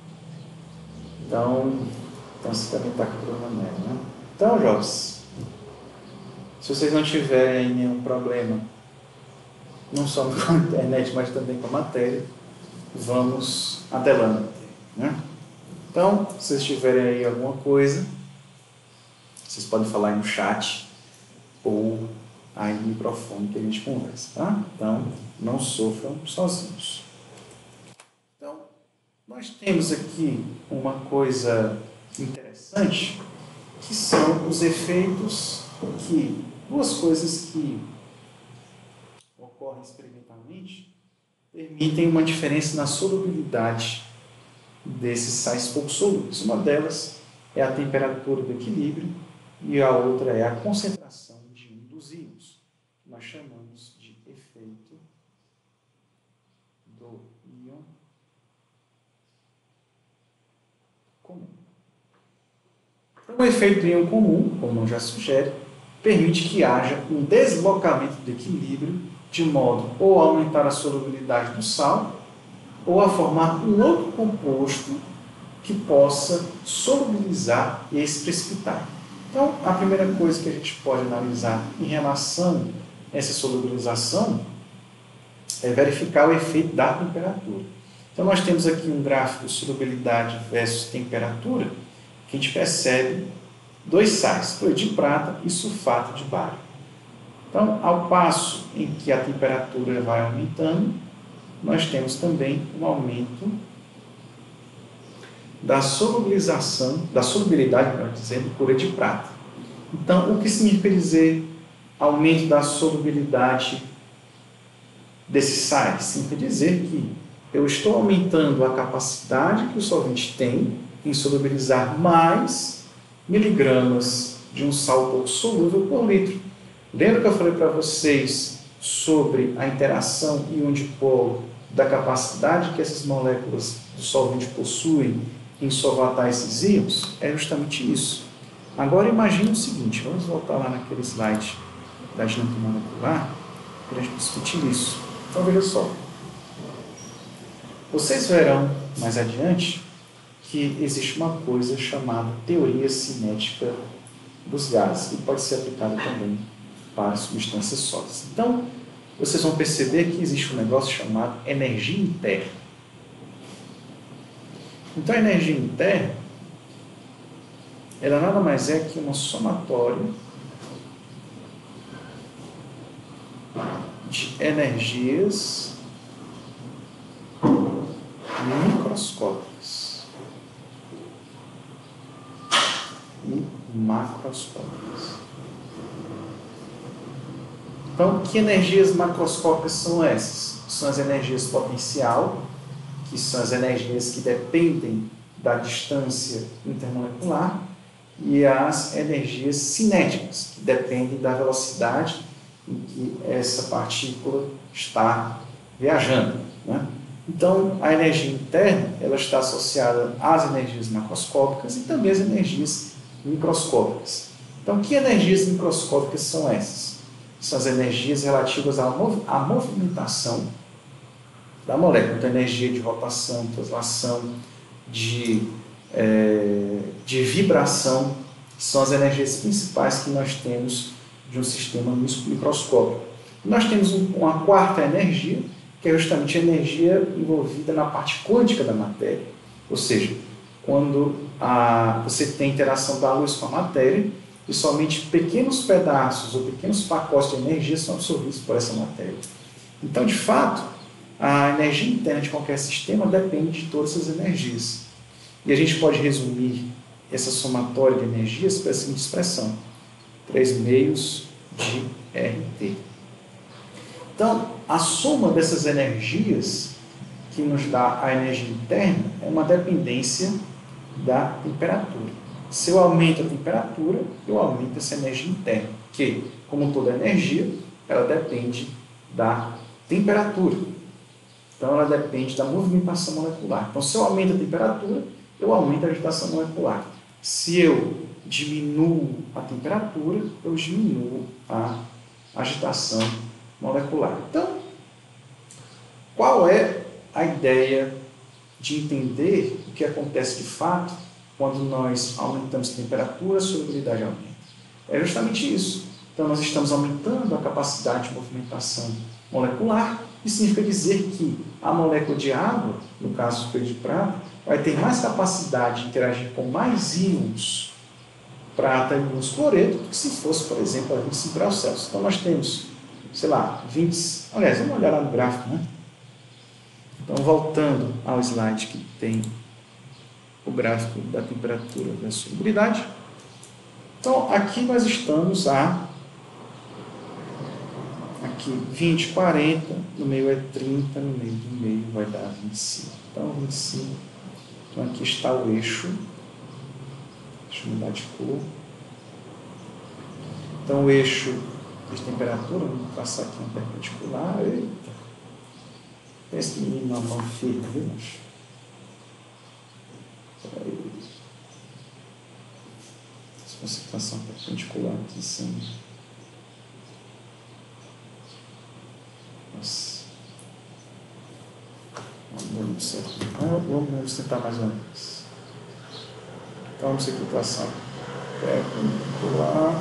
Então, então você também está com problema nela, né? Então, Joyce, se vocês não tiverem nenhum problema, não só com a internet, mas também com a matéria, vamos adelante, né? Então, se vocês tiverem aí alguma coisa, vocês podem falar aí no chat ou aí no microfone que a gente conversa, tá? Então, não sofram sozinhos. Então, nós temos aqui uma coisa interessante, que são os efeitos que, duas coisas que ocorrem experimentalmente, permitem uma diferença na solubilidade desses sais pouco solúveis. Uma delas é a temperatura do equilíbrio e a outra é a concentração de um dos íons, que nós chamamos de efeito do íon comum. Então, o efeito do íon comum, como o nome já sugere, permite que haja um deslocamento do equilíbrio de modo ou a aumentar a solubilidade do sal ou a formar um outro composto que possa solubilizar esse precipitar. Então, a primeira coisa que a gente pode analisar em relação a essa solubilização é verificar o efeito da temperatura. Então, nós temos aqui um gráfico de solubilidade versus temperatura, que a gente percebe dois sais, cloreto de prata e sulfato de bário. Então, ao passo em que a temperatura vai aumentando, nós temos também um aumento da solubilização, da solubilidade, melhor dizendo, do cloreto de prata. Então, o que significa dizer aumento da solubilidade desses sais? Significa dizer que eu estou aumentando a capacidade que o solvente tem em solubilizar mais miligramas de um sal pouco solúvel por litro. Lembra que eu falei para vocês sobre a interação íon-dipolo, da capacidade que essas moléculas do solvente possuem em solvatar esses íons? É justamente isso. Agora imagine o seguinte, vamos voltar lá naquele slide da dinâmica molecular para a gente discutir isso. Então, veja só. Vocês verão mais adiante que existe uma coisa chamada teoria cinética dos gases, que pode ser aplicada também para substâncias sólidas. Então, vocês vão perceber que existe um negócio chamado energia interna. Então, a energia interna, ela nada mais é que uma somatória de energias microscópicas e macroscópicas. Então, que energias macroscópicas são essas? São as energias potencial, que são as energias que dependem da distância intermolecular, e as energias cinéticas, que dependem da velocidade em que essa partícula está viajando, né? Então, a energia interna, ela está associada às energias macroscópicas e também às energias microscópicas. Então, que energias microscópicas são essas? São as energias relativas à, mov à movimentação da molécula. Então, energia de rotação, translação, de, é, de vibração, são as energias principais que nós temos de um sistema microscópico. Nós temos uma quarta energia, que é justamente a energia envolvida na parte quântica da matéria. Ou seja, quando a, você tem interação da luz com a matéria, e somente pequenos pedaços ou pequenos pacotes de energia são absorvidos por essa matéria. Então, de fato, a energia interna de qualquer sistema depende de todas essas energias. E a gente pode resumir essa somatória de energias pela seguinte expressão: três meios de R T. Então, a soma dessas energias que nos dá a energia interna é uma dependência da temperatura. Se eu aumento a temperatura, eu aumento essa energia interna, que, como toda energia, ela depende da temperatura. Então, ela depende da movimentação molecular. Então, se eu aumento a temperatura, eu aumento a agitação molecular. Se eu diminuo a temperatura, eu diminuo a agitação molecular. Então, qual é a ideia de entender o que acontece de fato quando nós aumentamos a temperatura, a solubilidade aumenta? É justamente isso. Então, nós estamos aumentando a capacidade de movimentação molecular. Isso significa dizer que a molécula de água, no caso do espelho de prata, vai ter mais capacidade de interagir com mais íons prata e íons cloreto do que se fosse, por exemplo, a vinte e cinco graus Celsius. Então, nós temos, sei lá, vinte... Aliás, vamos olhar lá no gráfico, né? Então, voltando ao slide que tem o gráfico da temperatura da solubilidade. Então, aqui nós estamos a aqui vinte, quarenta, no meio é trinta, no meio do meio vai dar vinte e cinco. Então, vinte e cinco. Então, aqui está o eixo. Deixa eu mudar de cor. Então, o eixo de temperatura, vamos passar aqui um perpendicular. Eita! Esse menino na mão firme, viu, macho? Peraí. Se você passar um perpendicular aqui em cima. Nossa. Vamos, certo. Vamos tentar mais uma vez. Então, vamos aqui passar perpendicular.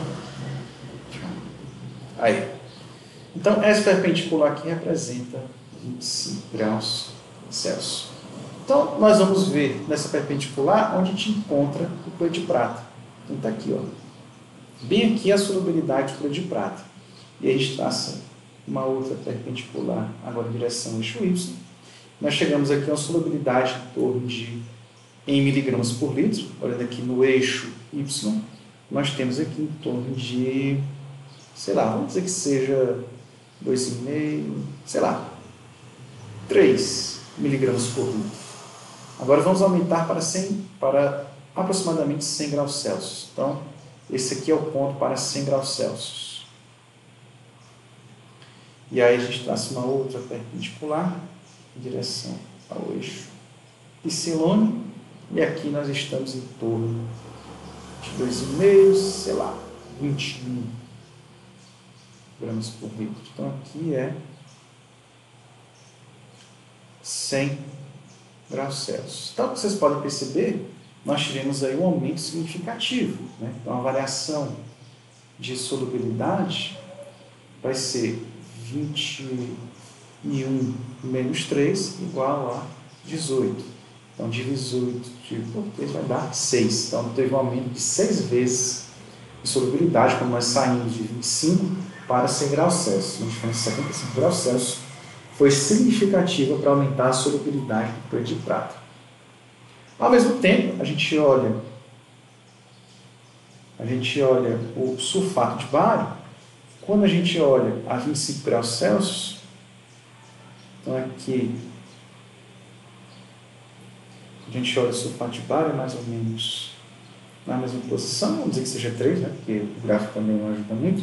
Aí. Então, essa perpendicular aqui representa vinte e cinco graus Celsius. Então, nós vamos ver nessa perpendicular onde a gente encontra o cloreto de prata. Então, está aqui, ó. Bem aqui a solubilidade do cloreto de prata. E aí a gente traça uma outra perpendicular, agora em direção ao eixo Y. Nós chegamos aqui a uma solubilidade em torno de em miligramas por litro. Olhando aqui no eixo Y, nós temos aqui em torno de, sei lá, vamos dizer que seja dois vírgula cinco, sei lá, três miligramas por litro. Agora vamos aumentar para, cem, para aproximadamente cem graus Celsius. Então, esse aqui é o ponto para cem graus Celsius. E aí a gente traça uma outra perpendicular em direção ao eixo Y. E aqui nós estamos em torno de dois vírgula cinco, sei lá, vinte e um gramas por litro. Então aqui é cem graus Celsius. Então, vocês podem perceber, nós tivemos aí um aumento significativo, né? Então, a variação de solubilidade vai ser vinte e um menos três igual a dezoito. Então, dezoito por três vai dar seis. Então, teve um aumento de seis vezes de solubilidade, quando nós saímos de vinte e cinco para cem graus Celsius. Uma diferença de setenta e cinco graus Celsius foi significativa para aumentar a solubilidade do cloreto de prata. Ao mesmo tempo, a gente olha, a gente olha o sulfato de bário. Quando a gente olha a vinte e cinco graus Celsius, então aqui a gente olha o sulfato de bário, é mais ou menos na mesma posição, vamos dizer que seja três, né? Porque o gráfico também não ajuda muito.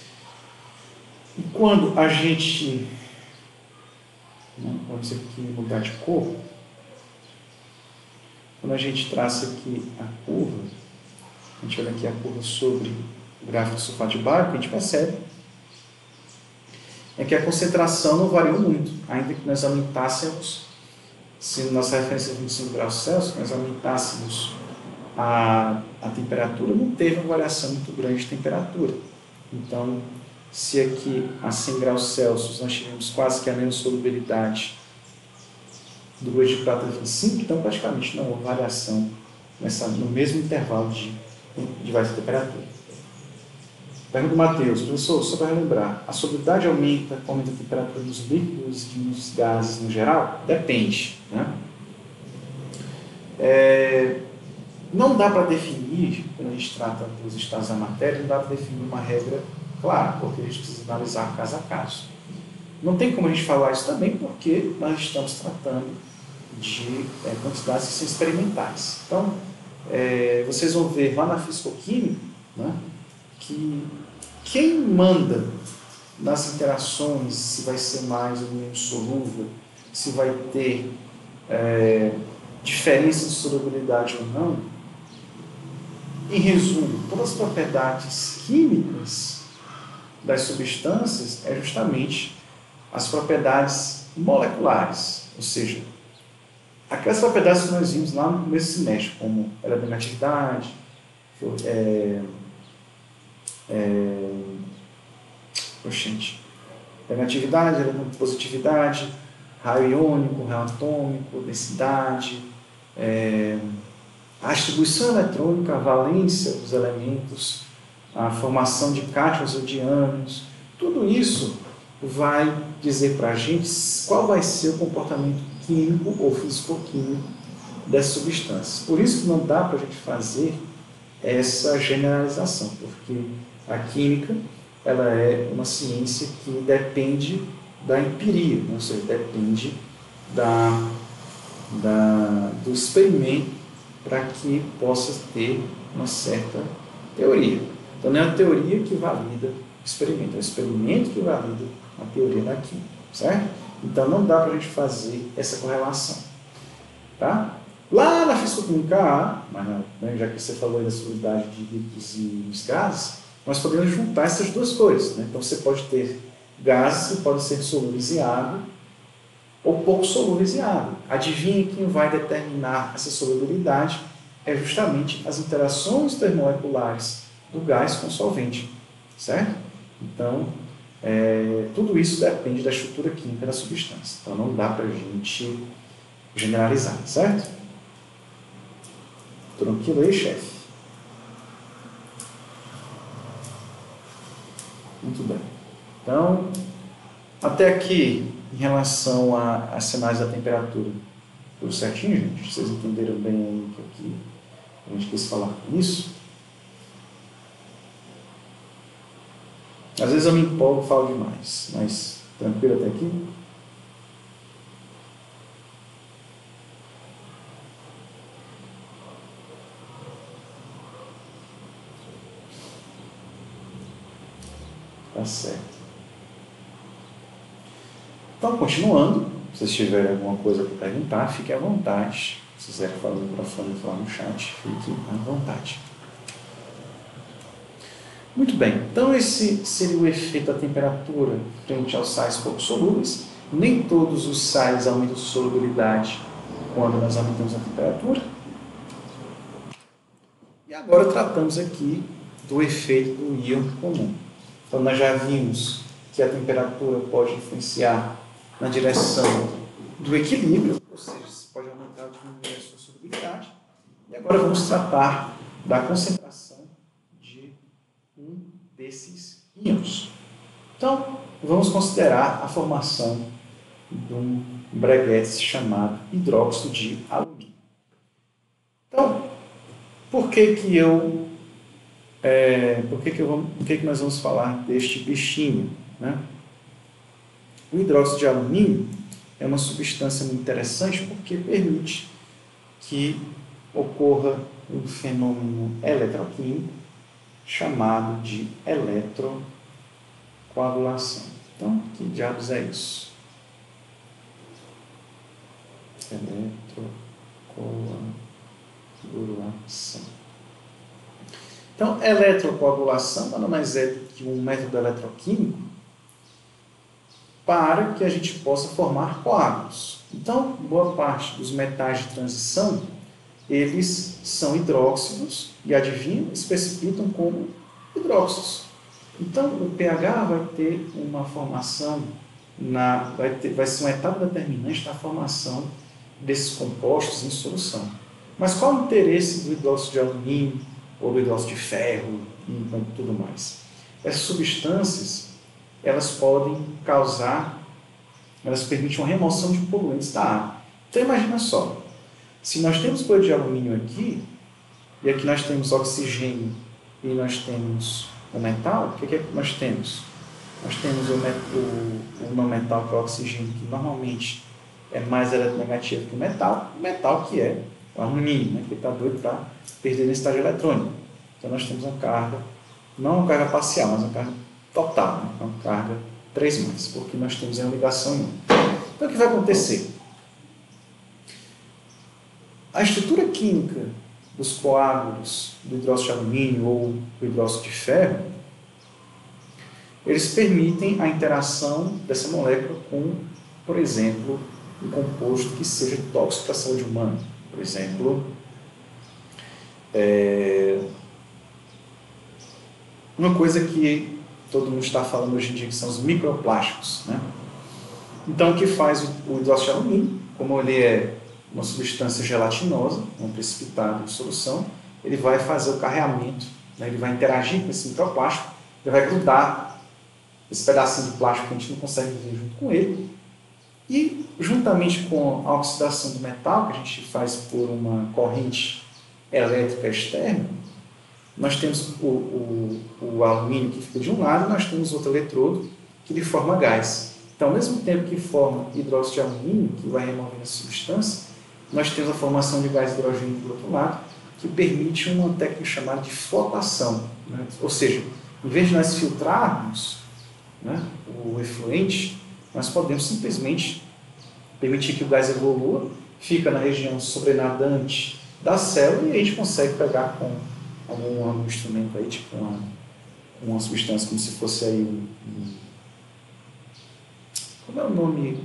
E quando a gente, né, vamos dizer aqui mudar de cor, quando a gente traça aqui a curva, a gente olha aqui a curva sobre o gráfico do sulfato de bário, o que a gente percebe é que a concentração não variou muito, ainda que nós aumentássemos, se nossa referência é vinte e cinco graus Celsius, nós aumentássemos a, a temperatura, não teve uma variação muito grande de temperatura. Então, se aqui a cem graus Celsius nós tivemos quase que a mesma solubilidade do cloreto de prata vinte e cinco, então praticamente não houve variação nessa, no mesmo intervalo de, de baixa temperatura. Pergunta do Matheus: professor, só para relembrar, a solubilidade aumenta com aumento da temperatura dos líquidos e dos gases no geral? Depende, né? É, não dá para definir, quando a gente trata dos estados da matéria, não dá para definir uma regra clara, porque a gente precisa analisar caso a caso. Não tem como a gente falar isso também, porque nós estamos tratando de é, quantidades que são experimentais. Então, é, vocês vão ver lá na fisicoquímica, né, que quem manda nas interações, se vai ser mais ou menos solúvel, se vai ter é, diferença de solubilidade ou não, em resumo, todas as propriedades químicas das substâncias é justamente as propriedades moleculares, ou seja, aquelas propriedades que nós vimos lá no começo do semestre, como eletronegatividade, é, é, oxente, negatividade, positividade, raio iônico, raio atômico, densidade, é, a distribuição eletrônica, a valência dos elementos, a formação de cátions ou de ânions, tudo isso vai dizer para a gente qual vai ser o comportamento químico ou físico-químico dessas substâncias. Por isso que não dá para a gente fazer essa generalização, porque a química ela é uma ciência que depende da empiria, ou seja, depende da, da, do experimento para que possa ter uma certa teoria. Então não é a teoria que valida o experimento, é o experimento que valida a teoria da química, certo? Então não dá para a gente fazer essa correlação, tá? Lá na físico-química A, mas não, né, já que você falou aí da solubilidade de líquidos e dos gases, nós podemos juntar essas duas coisas, né? Então você pode ter gases que podem ser solúveis em água ou pouco solúveis em água. Adivinha quem vai determinar essa solubilidade? É justamente as interações termomoleculares do gás com o solvente, certo? Então, é, tudo isso depende da estrutura química da substância. Então, não dá para a gente generalizar, certo? Tranquilo aí, chefe? Muito bem. Então, até aqui, em relação às cenários da temperatura, tudo certinho, gente? Vocês entenderam bem aí que aqui a gente quis falar com isso? Às vezes eu me empolgo e falo demais, mas tranquilo até aqui? Tá certo. Então, continuando, se vocês tiverem alguma coisa para perguntar, fiquem à vontade. Se quiserem falar no microfone e falar no chat, fiquem à vontade. Muito bem, então esse seria o efeito da temperatura frente aos sais pouco solúveis. nem todos os sais aumentam solubilidade quando nós aumentamos a temperatura. E agora tratamos aqui do efeito do íon comum. Então, nós já vimos que a temperatura pode influenciar na direção do equilíbrio, ou seja, você pode aumentar ou diminuir a sua solubilidade. E agora vamos tratar da concentração de um desses íons. Então, vamos considerar a formação de um breguete chamado hidróxido de alumínio. Então, por que que eu, é, por que que eu vamos, por que que nós vamos falar deste bichinho, né? O hidróxido de alumínio é uma substância muito interessante porque permite que ocorra um fenômeno eletroquímico chamado de eletrocoagulação. Então, que diabos é isso? Eletrocoagulação. Então, eletrocoagulação nada mais é do que um método eletroquímico para que a gente possa formar coágulos. Então, boa parte dos metais de transição, eles são hidróxidos e, adivinha, se precipitam como hidróxidos. Então, o pH vai ter uma formação, na, vai, ter, vai ser uma etapa determinante na formação desses compostos em solução. Mas qual o interesse do hidróxido de alumínio ou do hidróxido de ferro e tudo mais? Essas substâncias, elas podem causar, elas permitem uma remoção de poluentes da água. Então, imagina só, se nós temos cloreto de alumínio aqui, e aqui nós temos oxigênio e nós temos o metal, o que é que nós temos? Nós temos o, o, o não metal, que é o oxigênio, que normalmente é mais eletronegativo que o metal, o metal que é o alumínio, né, que está doido para perder densidade eletrônica. Então nós temos uma carga, não uma carga parcial, mas uma carga total, né, uma carga três mais, porque nós temos uma ligação em um. Então o que vai acontecer? A estrutura química dos coágulos do hidróxido de alumínio ou do hidróxido de ferro, eles permitem a interação dessa molécula com, por exemplo, um composto que seja tóxico para a saúde humana. Por exemplo, é... uma coisa que todo mundo está falando hoje em dia, que são os microplásticos, né? Então, o que faz o hidróxido de alumínio, como ele é uma substância gelatinosa, um precipitado em solução, ele vai fazer o carreamento, né? Ele vai interagir com esse microplástico, ele vai grudar esse pedacinho de plástico que a gente não consegue viver junto com ele, e juntamente com a oxidação do metal, que a gente faz por uma corrente elétrica externa, nós temos o, o, o alumínio que fica de um lado, e nós temos outro eletrodo que lhe forma gás. Então, ao mesmo tempo que forma hidróxido de alumínio, que vai removendo essa substância, nós temos a formação de gás hidrogênio do outro lado, que permite uma técnica chamada de flotação, né? Ou seja, em vez de nós filtrarmos, né, o efluente, nós podemos simplesmente permitir que o gás evolua, fica na região sobrenadante da célula e a gente consegue pegar com algum, algum instrumento aí, tipo uma, uma substância como se fosse aí um, um, como é o nome?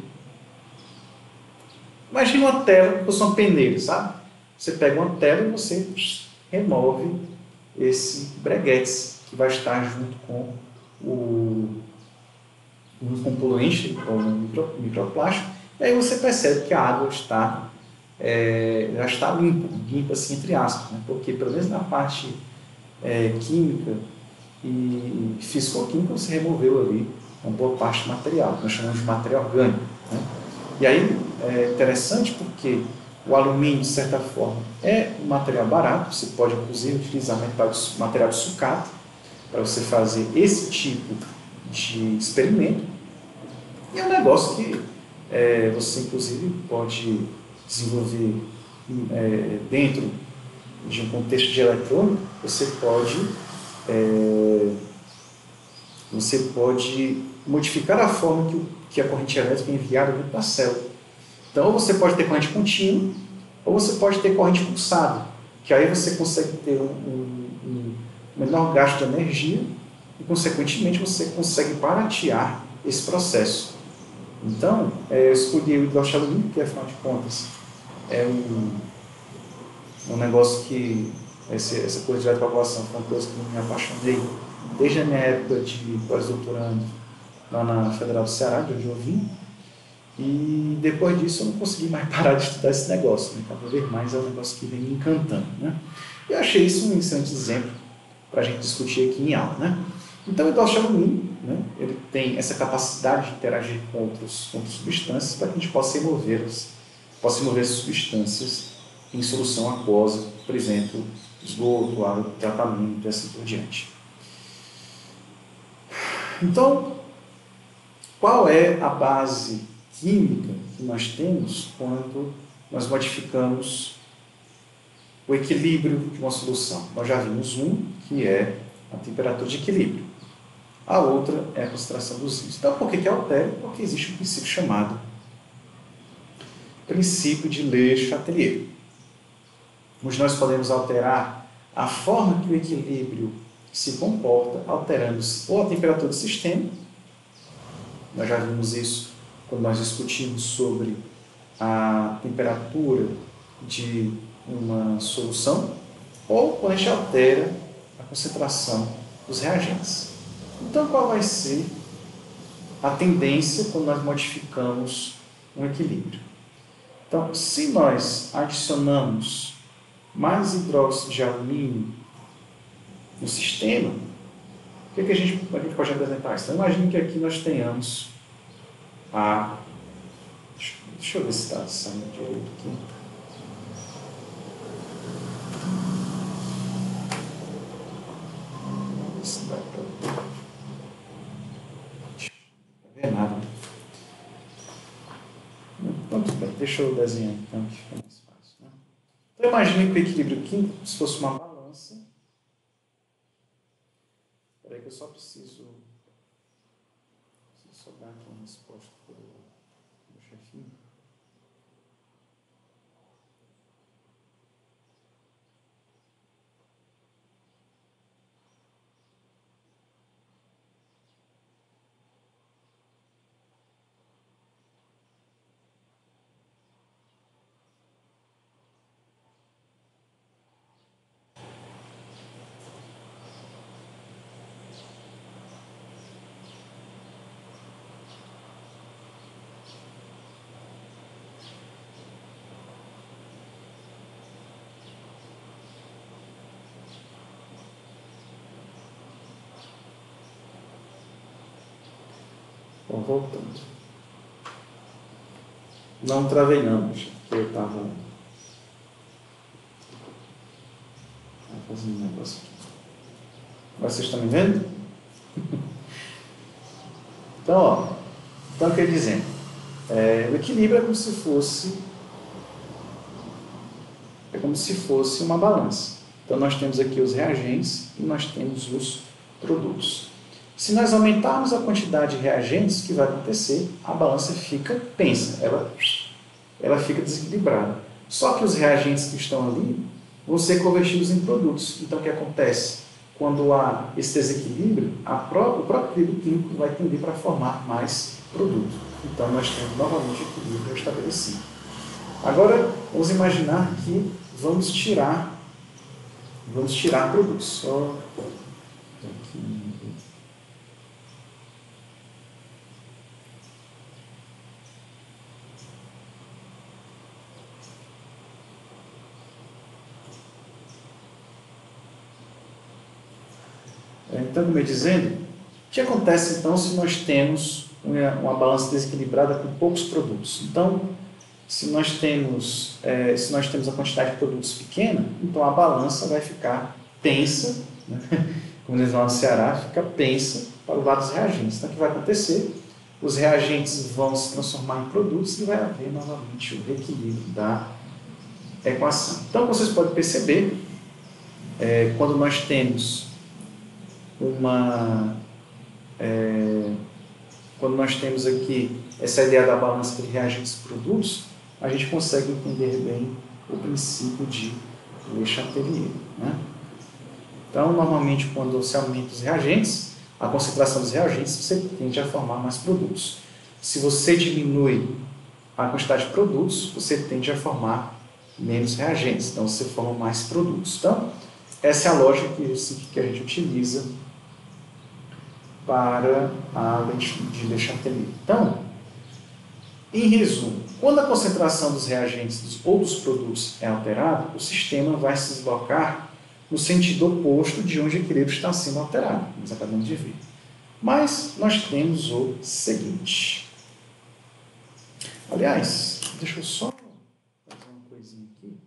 Imagina uma tela que fosse uma peneira, sabe? Você pega uma tela e você remove esse breguete que vai estar junto com o com poluente ou micro, microplástico, e aí você percebe que a água está, é, já está limpa, limpa assim entre aspas, né? Porque pelo menos na parte é, química e físico-química você removeu ali uma boa parte do material, que nós chamamos de material orgânico, né? E aí é interessante porque o alumínio, de certa forma, é um material barato, você pode inclusive utilizar material de sucata para você fazer esse tipo de experimento, e é um negócio que é, você inclusive pode desenvolver é, dentro de um contexto de eletrônico. Você pode é, você pode modificar a forma que, o, que a corrente elétrica é enviada dentro da célula. Então, ou você pode ter corrente contínua, ou você pode ter corrente pulsada, que aí você consegue ter um, um, um menor gasto de energia e, consequentemente, você consegue baratear esse processo. Então, é, eu escolhi o hidroxalurínico, porque afinal de contas é um, um negócio que, esse, essa coisa de evaporação foi uma coisa que eu me apaixonei desde a minha época de pós-doutorando lá na Federal do Ceará, de onde eu vim, e depois disso eu não consegui mais parar de estudar esse negócio, né? Cada vez mais é um negócio que vem me encantando, né? Eu achei isso um excelente exemplo para a gente discutir aqui em aula, né? Então, o hidroxalurínico, né, ele tem essa capacidade de interagir com outros, com outras substâncias para que a gente possa remover, possa remover essas substâncias em solução aquosa, por exemplo, esgoto, água, tratamento e assim por diante. Então, qual é a base química que nós temos quando nós modificamos o equilíbrio de uma solução? Nós já vimos um, que é a temperatura de equilíbrio. A outra é a concentração dos íons. Então, por que que altera? Porque existe um princípio chamado princípio de Le Chatelier. Onde nós podemos alterar a forma que o equilíbrio se comporta, alterando-se ou a temperatura do sistema. Nós já vimos isso quando nós discutimos sobre a temperatura de uma solução, ou quando a gente altera a concentração dos reagentes. Então, qual vai ser a tendência quando nós modificamos um equilíbrio? Então, se nós adicionamos mais hidróxido de alumínio no sistema, o que, que a, gente, a gente pode representar isso? Então, imagine que aqui nós tenhamos a... Deixa, deixa eu ver se está saindo direito aqui. Não é nada. Então, tudo bem. Deixa eu desenhar então, que fica mais fácil. Né? Então, imagine que o equilíbrio químico, se fosse uma balança. Espera aí que eu só preciso, preciso só dar aqui uma resposta para o meu chefinho. Bom, voltando. Não travei não, porque eu estava fazendo um negócio aqui. Agora vocês estão me vendo? Então, ó, então, quer dizer, é, o equilíbrio é como se fosse é como se fosse uma balança. Então, nós temos aqui os reagentes e nós temos os produtos. Se nós aumentarmos a quantidade de reagentes, o que vai acontecer? A balança fica tensa, ela, ela fica desequilibrada. Só que os reagentes que estão ali vão ser convertidos em produtos. Então, o que acontece? Quando há esse desequilíbrio, a pró- o próprio equilíbrio químico vai tender para formar mais produto. Então, nós temos novamente o equilíbrio estabelecido. Agora, vamos imaginar que vamos tirar, vamos tirar produtos. Só aqui. Então, como eu ia dizendo, o que acontece então se nós temos uma, uma balança desequilibrada com poucos produtos? Então, se nós temos, é, se nós temos a quantidade de produtos pequena, então a balança vai ficar tensa, né? Como eles lá no Ceará, fica tensa para o lado dos reagentes. Então, o que vai acontecer? Os reagentes vão se transformar em produtos e vai haver novamente o reequilíbrio da equação. Então, vocês podem perceber, é, quando nós temos uma é, quando nós temos aqui essa ideia da balança entre reagentes e produtos, a gente consegue entender bem o princípio de Le Chatelier, né? Então, normalmente, quando se aumenta os reagentes, a concentração dos reagentes, você tende a formar mais produtos. Se você diminui a quantidade de produtos, você tende a formar menos reagentes, então você forma mais produtos. Então, essa é a lógica que, que a gente utiliza para a lei de Le Chatelier. Então, em resumo, quando a concentração dos reagentes ou dos produtos é alterada, o sistema vai se deslocar no sentido oposto de onde o equilíbrio está sendo alterado, como nós acabamos de ver. Mas nós temos o seguinte. Aliás, deixa eu só fazer uma coisinha aqui.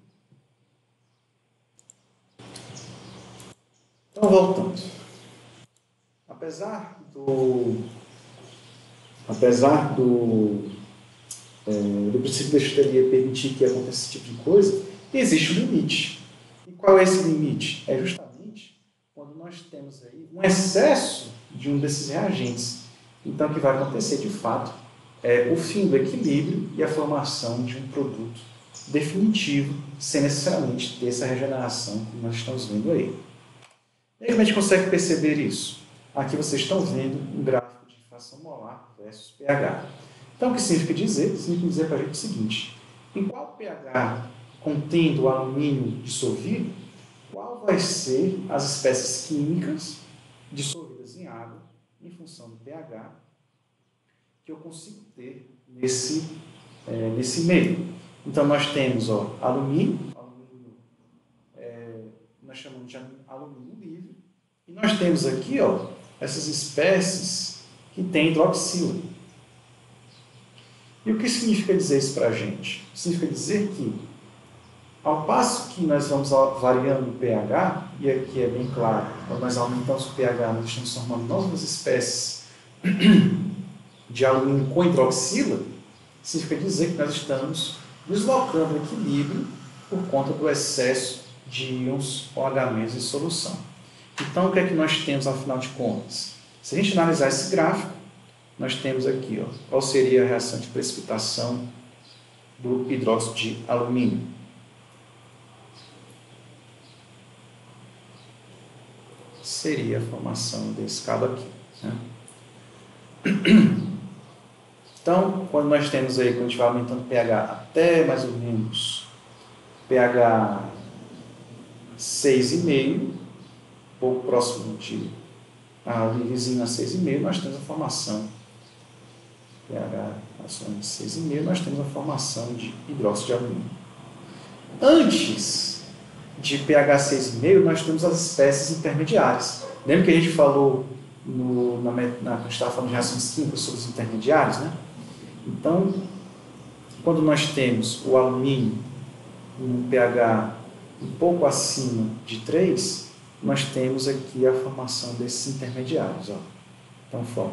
Então, voltando. Apesar do, apesar do, é, do princípio da Chatelier permitir que aconteça esse tipo de coisa, existe um limite. E qual é esse limite? É justamente quando nós temos aí um excesso de um desses reagentes. Então, o que vai acontecer, de fato, é o fim do equilíbrio e a formação de um produto definitivo, sem necessariamente ter essa regeneração que nós estamos vendo aí. E como a gente consegue perceber isso? Aqui vocês estão vendo um gráfico de fração molar versus pH. Então, o que significa dizer? Significa dizer para a gente o seguinte: em qual pH contendo o alumínio dissolvido, qual vai ser as espécies químicas dissolvidas em água, em função do pH, que eu consigo ter nesse, é, nesse meio. Então, nós temos ó, alumínio, alumínio é, nós chamamos de alumínio livre, e nós temos aqui ó, essas espécies que têm hidroxila. E o que significa dizer isso para a gente? Significa dizer que, ao passo que nós vamos variando o pH, e aqui é bem claro, quando nós aumentamos o pH, nós estamos formando novas espécies de alumínio com hidroxila, significa dizer que nós estamos deslocando o equilíbrio por conta do excesso de íons OH- em solução. Então, o que é que nós temos, afinal de contas? Se a gente analisar esse gráfico, nós temos aqui, ó, qual seria a reação de precipitação do hidróxido de alumínio. Seria a formação desse cabo aqui, né? Então, quando nós temos aí, quando a gente vai aumentando o pH até mais ou menos pH seis vírgula cinco, pouco próximo de ali vizinho a seis vírgula cinco, nós temos a formação pH de seis vírgula cinco, nós temos a formação de hidróxido de alumínio. Antes de pH seis vírgula cinco, nós temos as espécies intermediárias. Lembra que a gente falou no, na, na, quando estava falando de reações químicas sobre os intermediários, né? Então, quando nós temos o alumínio em pH um pouco acima de três, nós temos aqui a formação desses intermediários. Ó. Então, forma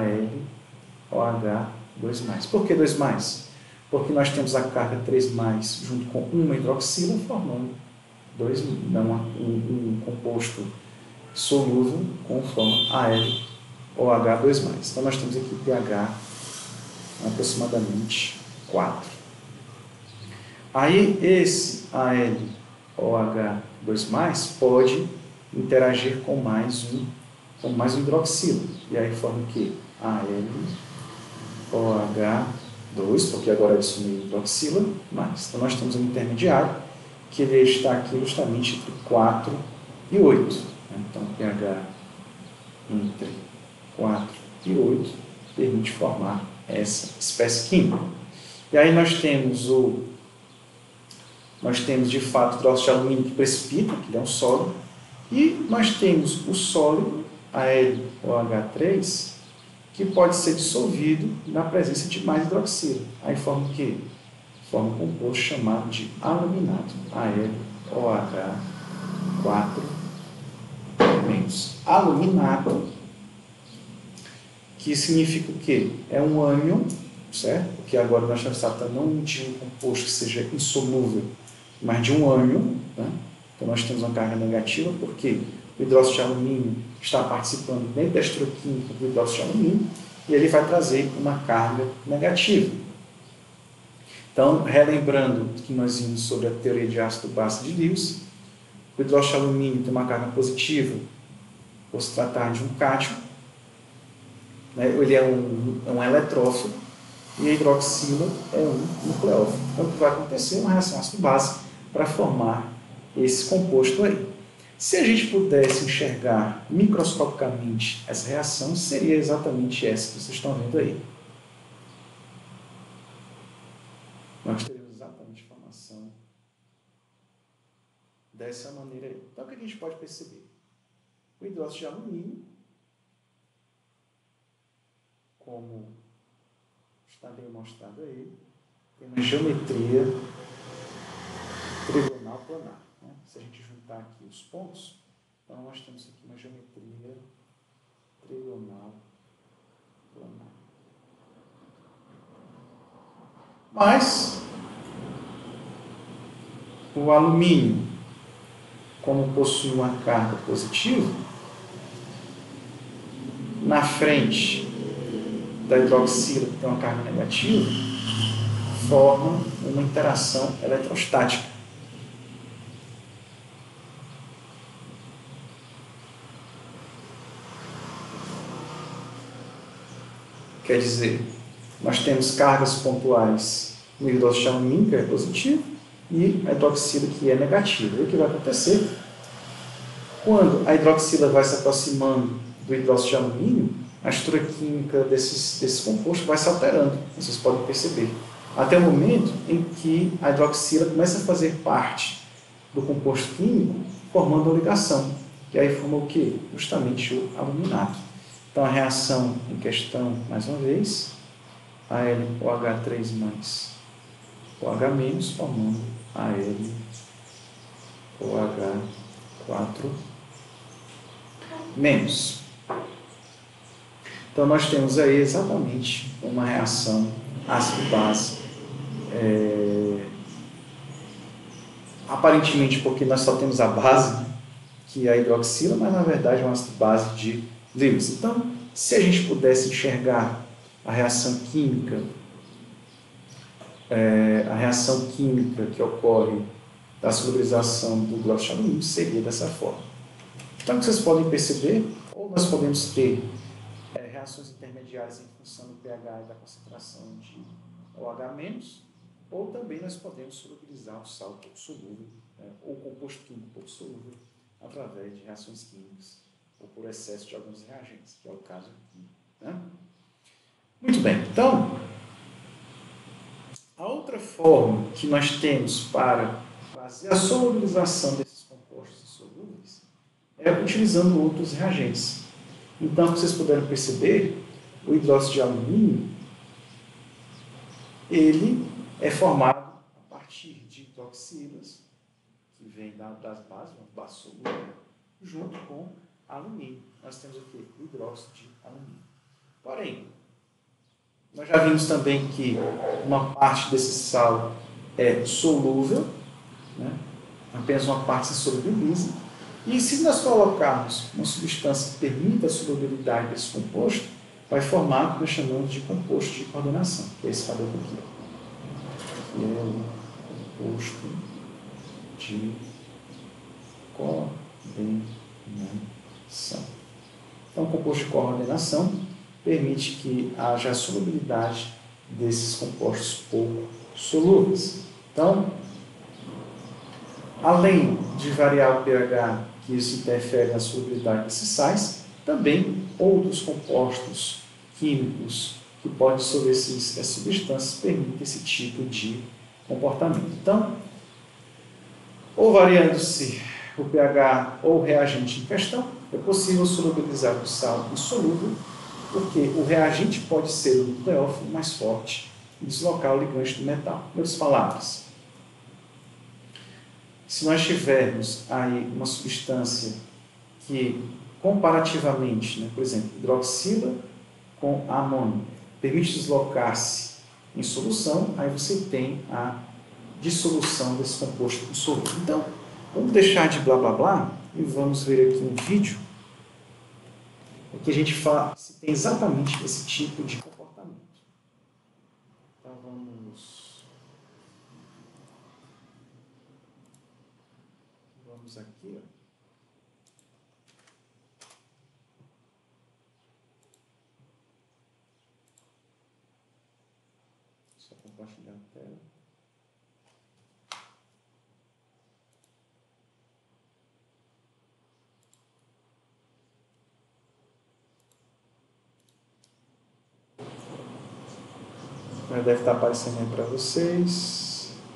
AlOH dois mais. Por que dois mais? Porque nós temos a carga três mais junto com uma hidroxila, formando dois, não, um, um composto solúvel com forma AlOH dois mais. Então, nós temos aqui pH aproximadamente quatro. Aí, esse AlOH dois mais pode interagir com mais um, com mais um hidroxila. E aí forma o quê? AlOH dois, porque agora adicionei hidroxila, mais. Então, nós temos um intermediário, que ele está aqui justamente entre quatro e oito. Então, pH entre quatro e oito permite formar essa espécie química. E aí nós temos o nós temos de fato o hidróxido de alumínio que precipita, que ele é um sólido, e nós temos o sólido AlOH três que pode ser dissolvido na presença de mais hidroxila. Aí forma o quê? Forma um composto chamado de aluminato, AlOH quatro menos. Aluminato, que significa o quê? É um ânion, certo? Porque agora nós estamos tratando não de um composto que seja insolúvel, mas de um ânion, né? Então nós temos uma carga negativa, porque o hidróxido de alumínio está participando dentro da estruquímica do hidróxido de alumínio, e ele vai trazer uma carga negativa. Então, relembrando que nós vimos sobre a teoria de ácido base de Lewis, o hidróxido de alumínio tem uma carga positiva por se tratar de um cátion, né? Ele é um, é um eletrófilo, e a hidroxila é um nucleófilo. Então, o que vai acontecer é uma reação ácido-base para formar esse composto aí. Se a gente pudesse enxergar microscopicamente essa reação, seria exatamente essa que vocês estão vendo aí. Nós teríamos exatamente a formação dessa maneira aí. Então, o que a gente pode perceber? O hidróxido de alumínio, como está bem mostrado aí, tem uma geometria trigonal planar. Né? Se a gente juntar aqui os pontos, então nós temos aqui uma geometria trigonal planar. Mas o alumínio, como possui uma carga positiva, na frente da hidroxila, que tem uma carga negativa, forma uma interação eletrostática. Quer dizer, nós temos cargas pontuais no hidróxido de alumínio, que é positivo, e a hidroxila, que é negativa. E o que vai acontecer? Quando a hidroxila vai se aproximando do hidróxido de alumínio, a estrutura química desses, desses compostos vai se alterando, vocês podem perceber. Até o momento em que a hidroxila começa a fazer parte do composto químico, formando uma ligação, que aí forma o quê? Justamente o aluminato. Então, a reação em questão, mais uma vez, A L O H três mais O H menos, formando A L O H quatro menos. Então, nós temos aí exatamente uma reação ácido-base. É... Aparentemente, porque nós só temos a base, que é a hidroxila, mas na verdade é uma ácido-base de Lewis. Então, se a gente pudesse enxergar a reação química, é, a reação química que ocorre da solubilização do hidróxido de alumínio, seria dessa forma. Então, o que vocês podem perceber, ou nós podemos ter é, reações intermediárias em função do pH e da concentração de O H menos, ou também nós podemos solubilizar o sal pouco solúvel, né, ou o composto químico pouco solúvel, através de reações químicas, ou por excesso de alguns reagentes, que é o caso aqui. Né? Muito bem, então, a outra forma que nós temos para fazer a solubilização desses compostos insolúveis é utilizando outros reagentes. Então, como vocês puderam perceber, o hidróxido de alumínio, ele é formado a partir de hidroxilas, que vem das bases, uma base solúvel, junto com alumínio. Nós temos aqui o hidróxido de alumínio. Porém, nós já vimos também que uma parte desse sal é solúvel, né? Apenas uma parte se solubiliza. E se nós colocarmos uma substância que permita a solubilidade desse composto, vai formar o que nós chamamos de composto de coordenação, que é esse cabelo aqui. Que é o composto de coordenação. Então, o composto de coordenação permite que haja a solubilidade desses compostos pouco solúveis. Então, além de variar o pH, que isso interfere na solubilidade desses sais, também outros compostos químicos que podem dissolver essas substâncias permitem esse tipo de comportamento. Então, ou variando-se o pH ou o reagente em questão, é possível solubilizar o sal insolúvel, porque o reagente pode ser o nucleófilo mais forte e deslocar o ligante do metal. Em outras palavras, se nós tivermos aí uma substância que, comparativamente, né, por exemplo, hidroxila com amônio, permite deslocar-se em solução, aí você tem a dissolução desse composto insolúvel. Então, vamos deixar de blá blá blá e vamos ver aqui um vídeo em que a gente fala se tem exatamente esse tipo de comportamento. Então, vamos, vamos aqui, ó. Só compartilhar a tela. Já deve estar aparecendo aí para vocês.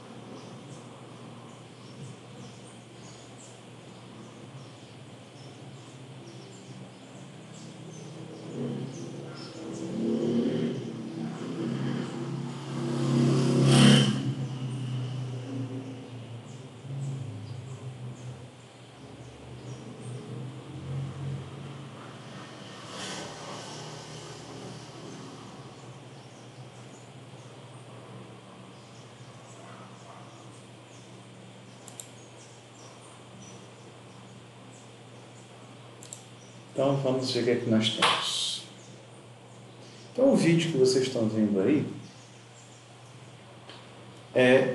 Então, vamos ver o que é que nós temos. Então, o vídeo que vocês estão vendo aí é,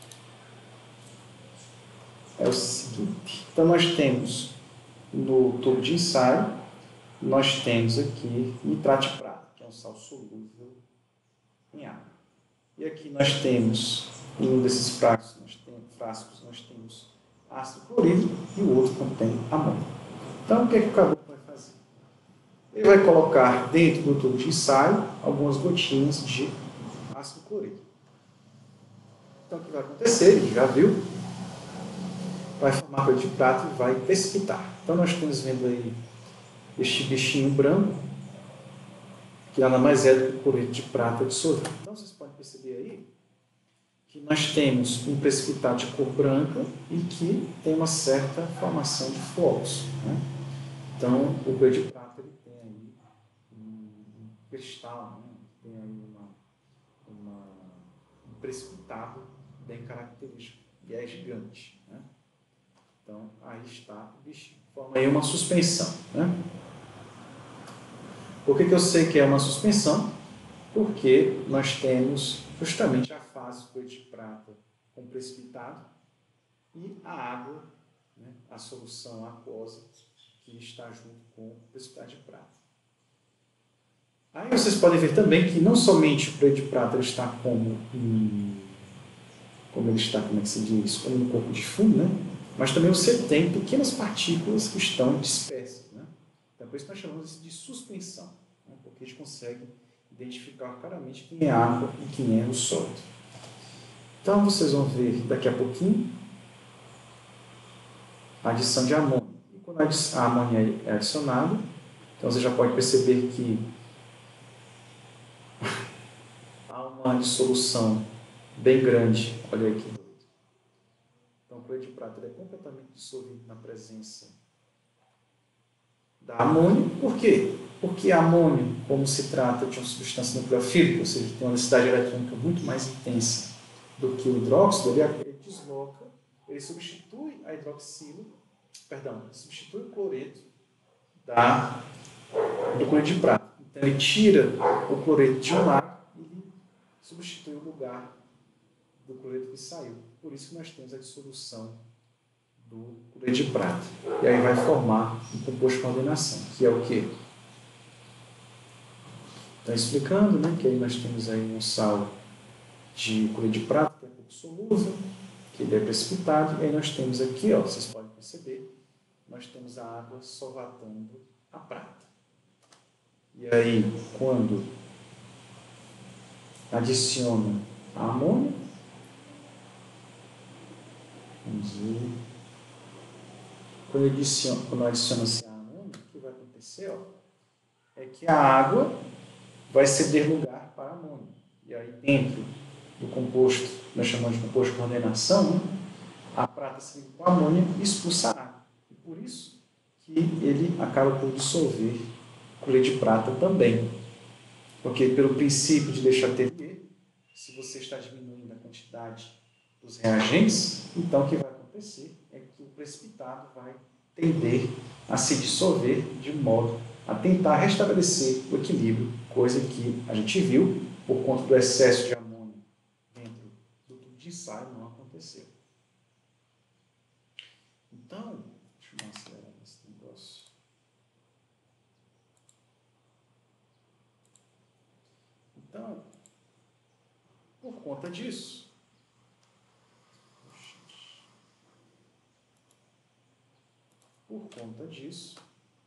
é o seguinte. Então, nós temos no tubo de ensaio, nós temos aqui nitrato de prata, que é um sal solúvel em água. E aqui nós temos, em um desses frascos, nós temos, frascos, nós temos ácido clorídrico e o outro contém amônio. Então, o que é que o caboclo vai fazer? Ele vai colocar dentro do tubo de ensaio algumas gotinhas de ácido clorídrico. Então, o que vai acontecer? Ele já viu, vai formar cloreto de prata e vai precipitar. Então, nós estamos vendo aí este bichinho branco, que nada mais é do que o cloreto de prata dissolvido. Então, vocês podem perceber aí que nós temos um precipitado de cor branca e que tem uma certa formação de flocos, né? Então, o cloreto de prata ele tem aí um cristal, né? Tem aí uma, uma, um precipitado bem característico e é gigante, né? Então, aí está o bichinho. Forma aí uma suspensão, né? Por que que eu sei que é uma suspensão? Porque nós temos justamente a fase do cloreto de prata com precipitado e a água, né, a solução aquosa que está junto com o precipitado de prata. Aí vocês podem ver também que não somente o cloreto de prata ele está como, hum, como ele está, como é que se diz, como no corpo de fundo, né? Mas também você tem pequenas partículas que estão dispersas, né? Então, por isso nós chamamos isso de suspensão, né? Porque a gente consegue identificar claramente quem é água e quem é o sólido. Então, vocês vão ver daqui a pouquinho a adição de amônia. E quando a amônia é adicionada, então você já pode perceber que há uma dissolução bem grande. Olha aqui. Então, o cloreto de prata é completamente dissolvido na presença da amônia. Por quê? Porque a amônia, como se trata de uma substância nucleofílica, ou seja, tem uma densidade eletrônica muito mais intensa do que o hidróxido, ele desloca, ele substitui a hidroxila, perdão, ele substitui o cloreto da, do cloreto de prata. Então, ele tira o cloreto de um lado e substitui o lugar do cloreto que saiu. Por isso que nós temos a dissolução do cloreto de prata. E aí vai formar um composto de condenação, que é o quê? Está explicando, né, que aí nós temos aí um sal de cloreto de prata, que é pouco solúvel, que ele é precipitado, e aí nós temos aqui, ó, vocês podem perceber, nós temos a água solvatando a prata. E aí, quando adiciona a amônia, vamos ver, quando adiciona, quando adiciona-se a amônia, o que vai acontecer, ó, é que a água vai ceder lugar para a amônia. E aí, dentro do composto, nós chamamos de composto de condenação, né, a prata se liga com a amônia e expulsa a água. E por isso que ele acaba por dissolver o cloreto de prata também. Porque pelo princípio de Le Chatelier, se você está diminuindo a quantidade dos reagentes, então o que vai acontecer é que o precipitado vai tender a se dissolver de modo a tentar restabelecer o equilíbrio, coisa que a gente viu por conta do excesso de amônia dentro do tubo de ensaio não aconteceu. Então, deixa eu acelerar esse negócio. Então, Por conta disso, por conta disso,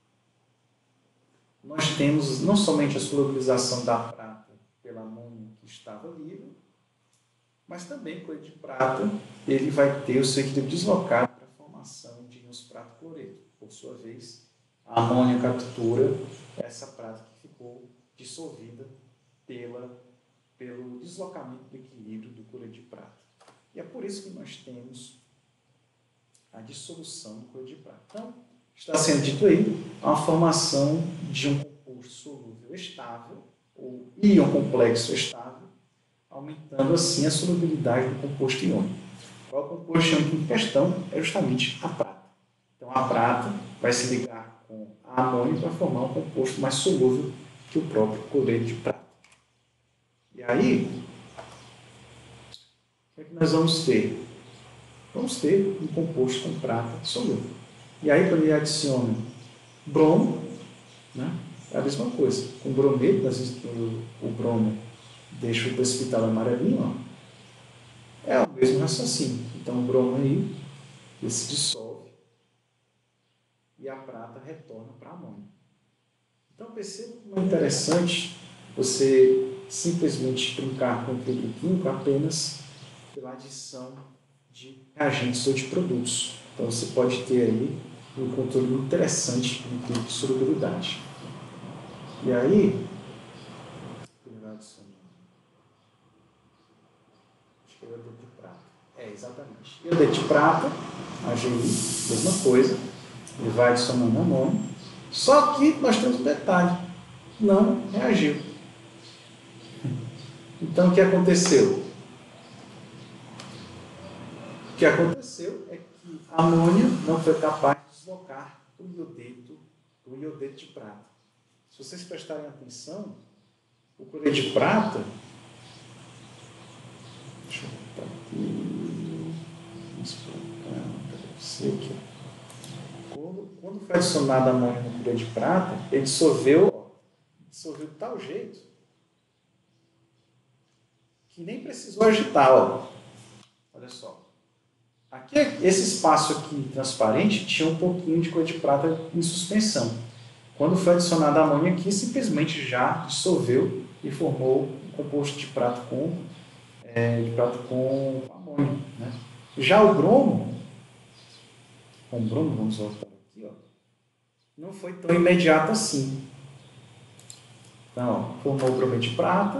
nós temos não somente a solubilização da prata pela amônia que estava livre, mas também o cloreto de prata, ele vai ter o seu equilíbrio deslocado para a formação de íons prato-cloreto. Por sua vez, a amônia captura essa prata que ficou dissolvida pela, pelo deslocamento do equilíbrio do cloreto de prata. E é por isso que nós temos a dissolução do cloreto de prata. Então, está sendo dito aí a formação de um composto solúvel estável, ou íon complexo estável, aumentando assim a solubilidade do composto iônico. Qual o composto iônico em questão? É justamente a prata. Então, a prata vai se ligar com a amônia para formar um composto mais solúvel que o próprio cloreto de prata. E aí, o que é que nós vamos ter? Vamos ter um composto com prata solúvel. E aí, quando ele adiciona bromo, né, é a mesma coisa. Com brometo, o bromo deixa o precipitar amarelinho, ó, é o mesmo raciocínio. Então, o bromo aí, ele se dissolve e a prata retorna para a amônia. Então, perceba como é interessante você simplesmente brincar com o equilíbrio químico apenas pela adição de reagentes ou de produtos. Então, você pode ter aí um controle interessante do equilíbrio de solubilidade. E aí, ele vai adicionar. Acho que é o iodeto de prata. É, exatamente. Iodeto de prata, A G I, mesma coisa. Ele vai adicionando amônio. Só que nós temos um detalhe. Não reagiu. Então, o que aconteceu? O que aconteceu é que a amônia não foi capaz de deslocar o iodeto, o iodeto de prata. Se vocês prestarem atenção, o cloreto de prata, deixa eu botar aqui, vamos colocar, aqui. Quando, quando foi adicionada a amônia no cloreto de prata, ele dissolveu, ó, dissolveu de tal jeito que nem precisou agitar, ó. Olha só. Aqui, esse espaço aqui transparente tinha um pouquinho de cloreto de prata em suspensão. Quando foi adicionada a amônia aqui, simplesmente já dissolveu e formou um composto de prata com, é, de prata com amônia. Né? Já o bromo, com o bromo, vamos voltar aqui, ó, não foi tão imediato assim. Então, ó, formou o brometo de prata,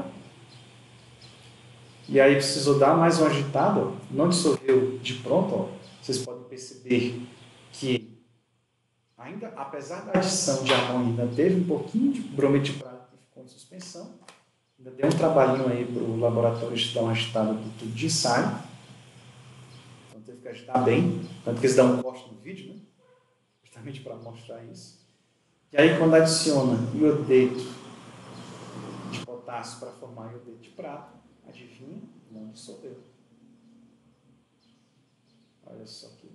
e aí precisou dar mais uma agitada, ó, não dissolveu de pronto, ó, vocês podem perceber que ainda, apesar da adição de amônia, ainda teve um pouquinho de brometo de prata que ficou em suspensão. Ainda deu um trabalhinho aí para o laboratório dar uma agitada do tubo de ensaio. Então teve que agitar bem. Tanto que eles dão um corte no vídeo, né? Justamente para mostrar isso. E aí, quando adiciona iodeto de potássio para formar iodeto de prata, adivinha? Não dissolveu. Olha só que.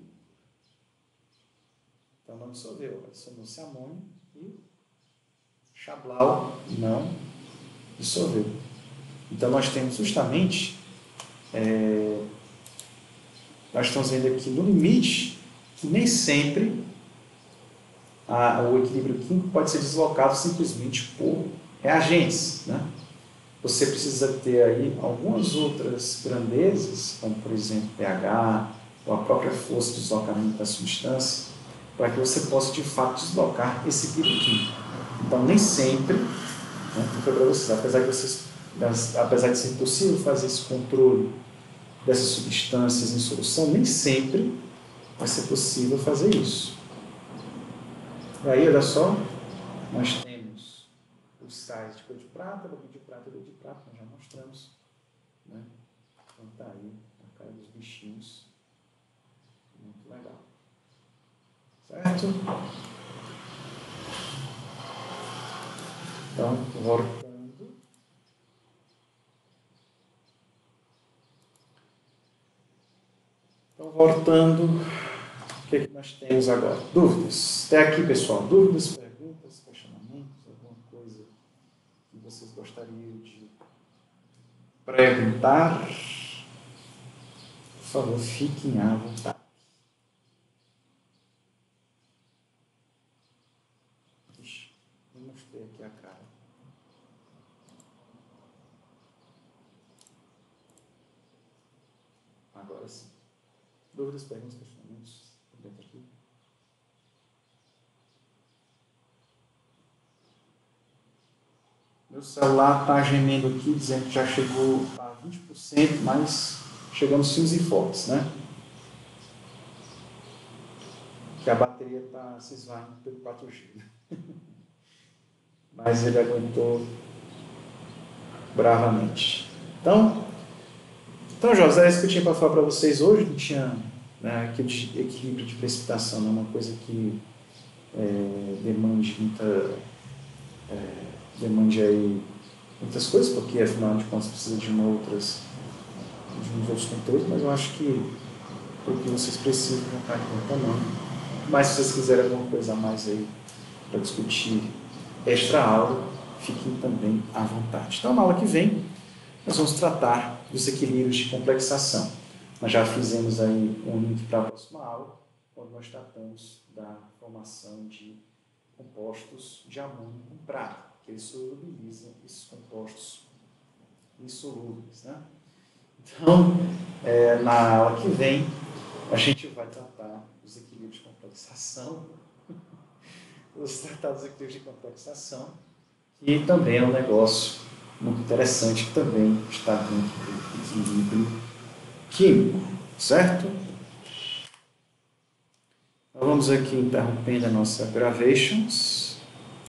Então não dissolveu. Adicionou-se amônia e Chablau não dissolveu. Então nós temos justamente, é, nós estamos vendo aqui no limite que nem sempre a, o equilíbrio químico pode ser deslocado simplesmente por reagentes, né? Você precisa ter aí algumas outras grandezas, como por exemplo pH, ou a própria força de deslocamento da substância, para que você possa de fato deslocar esse equilíbrio químico. Então nem sempre, né, foi para vocês, apesar de vocês, apesar de ser possível fazer esse controle dessas substâncias em solução, nem sempre vai ser possível fazer isso. E aí, olha só, nós temos os sais de cor de prata, boca de prata e de prata, nós já mostramos, né? Então tá aí a cara dos bichinhos, muito legal, certo? Então, voltando. Então, voltando, o que é que nós temos agora? Dúvidas? Até aqui, pessoal. Dúvidas, perguntas, questionamentos, alguma coisa que vocês gostariam de perguntar, por favor, fiquem à vontade. Ixi, eu mostrei aqui a cara. Agora sim. Dúvidas, perguntas, questionamentos? Dentro aqui. Meu celular está gemendo aqui, dizendo que já chegou a vinte por cento, mas chegamos firmes e fortes, né? Que a bateria está se esvaindo pelo quatro G. Mas ele aguentou bravamente. Então, então José, é isso que eu tinha para falar para vocês hoje. Não tinha, né, aquele equilíbrio de precipitação, não é uma coisa que é, demande muita... É, demande aí muitas coisas, porque afinal de contas precisa de, uma outras, de uns outros conteúdos, mas eu acho que o que vocês precisam não está em conta não. Mas se vocês quiserem alguma coisa a mais aí para discutir extra aula, fiquem também à vontade. Então, na aula que vem, nós vamos tratar dos equilíbrios de complexação. Nós já fizemos aí um link para a próxima aula, onde nós tratamos da formação de compostos de amônio com prata, que eles solubilizam esses compostos insolúveis, né? Então, é, na aula que vem, a gente vai tratar dos equilíbrios de complexação, vamos tratar dos equilíbrios de complexação, que também é um negócio muito interessante, que também está dentro do equilíbrio químico, certo? Então, vamos aqui interrompendo a nossa gravations.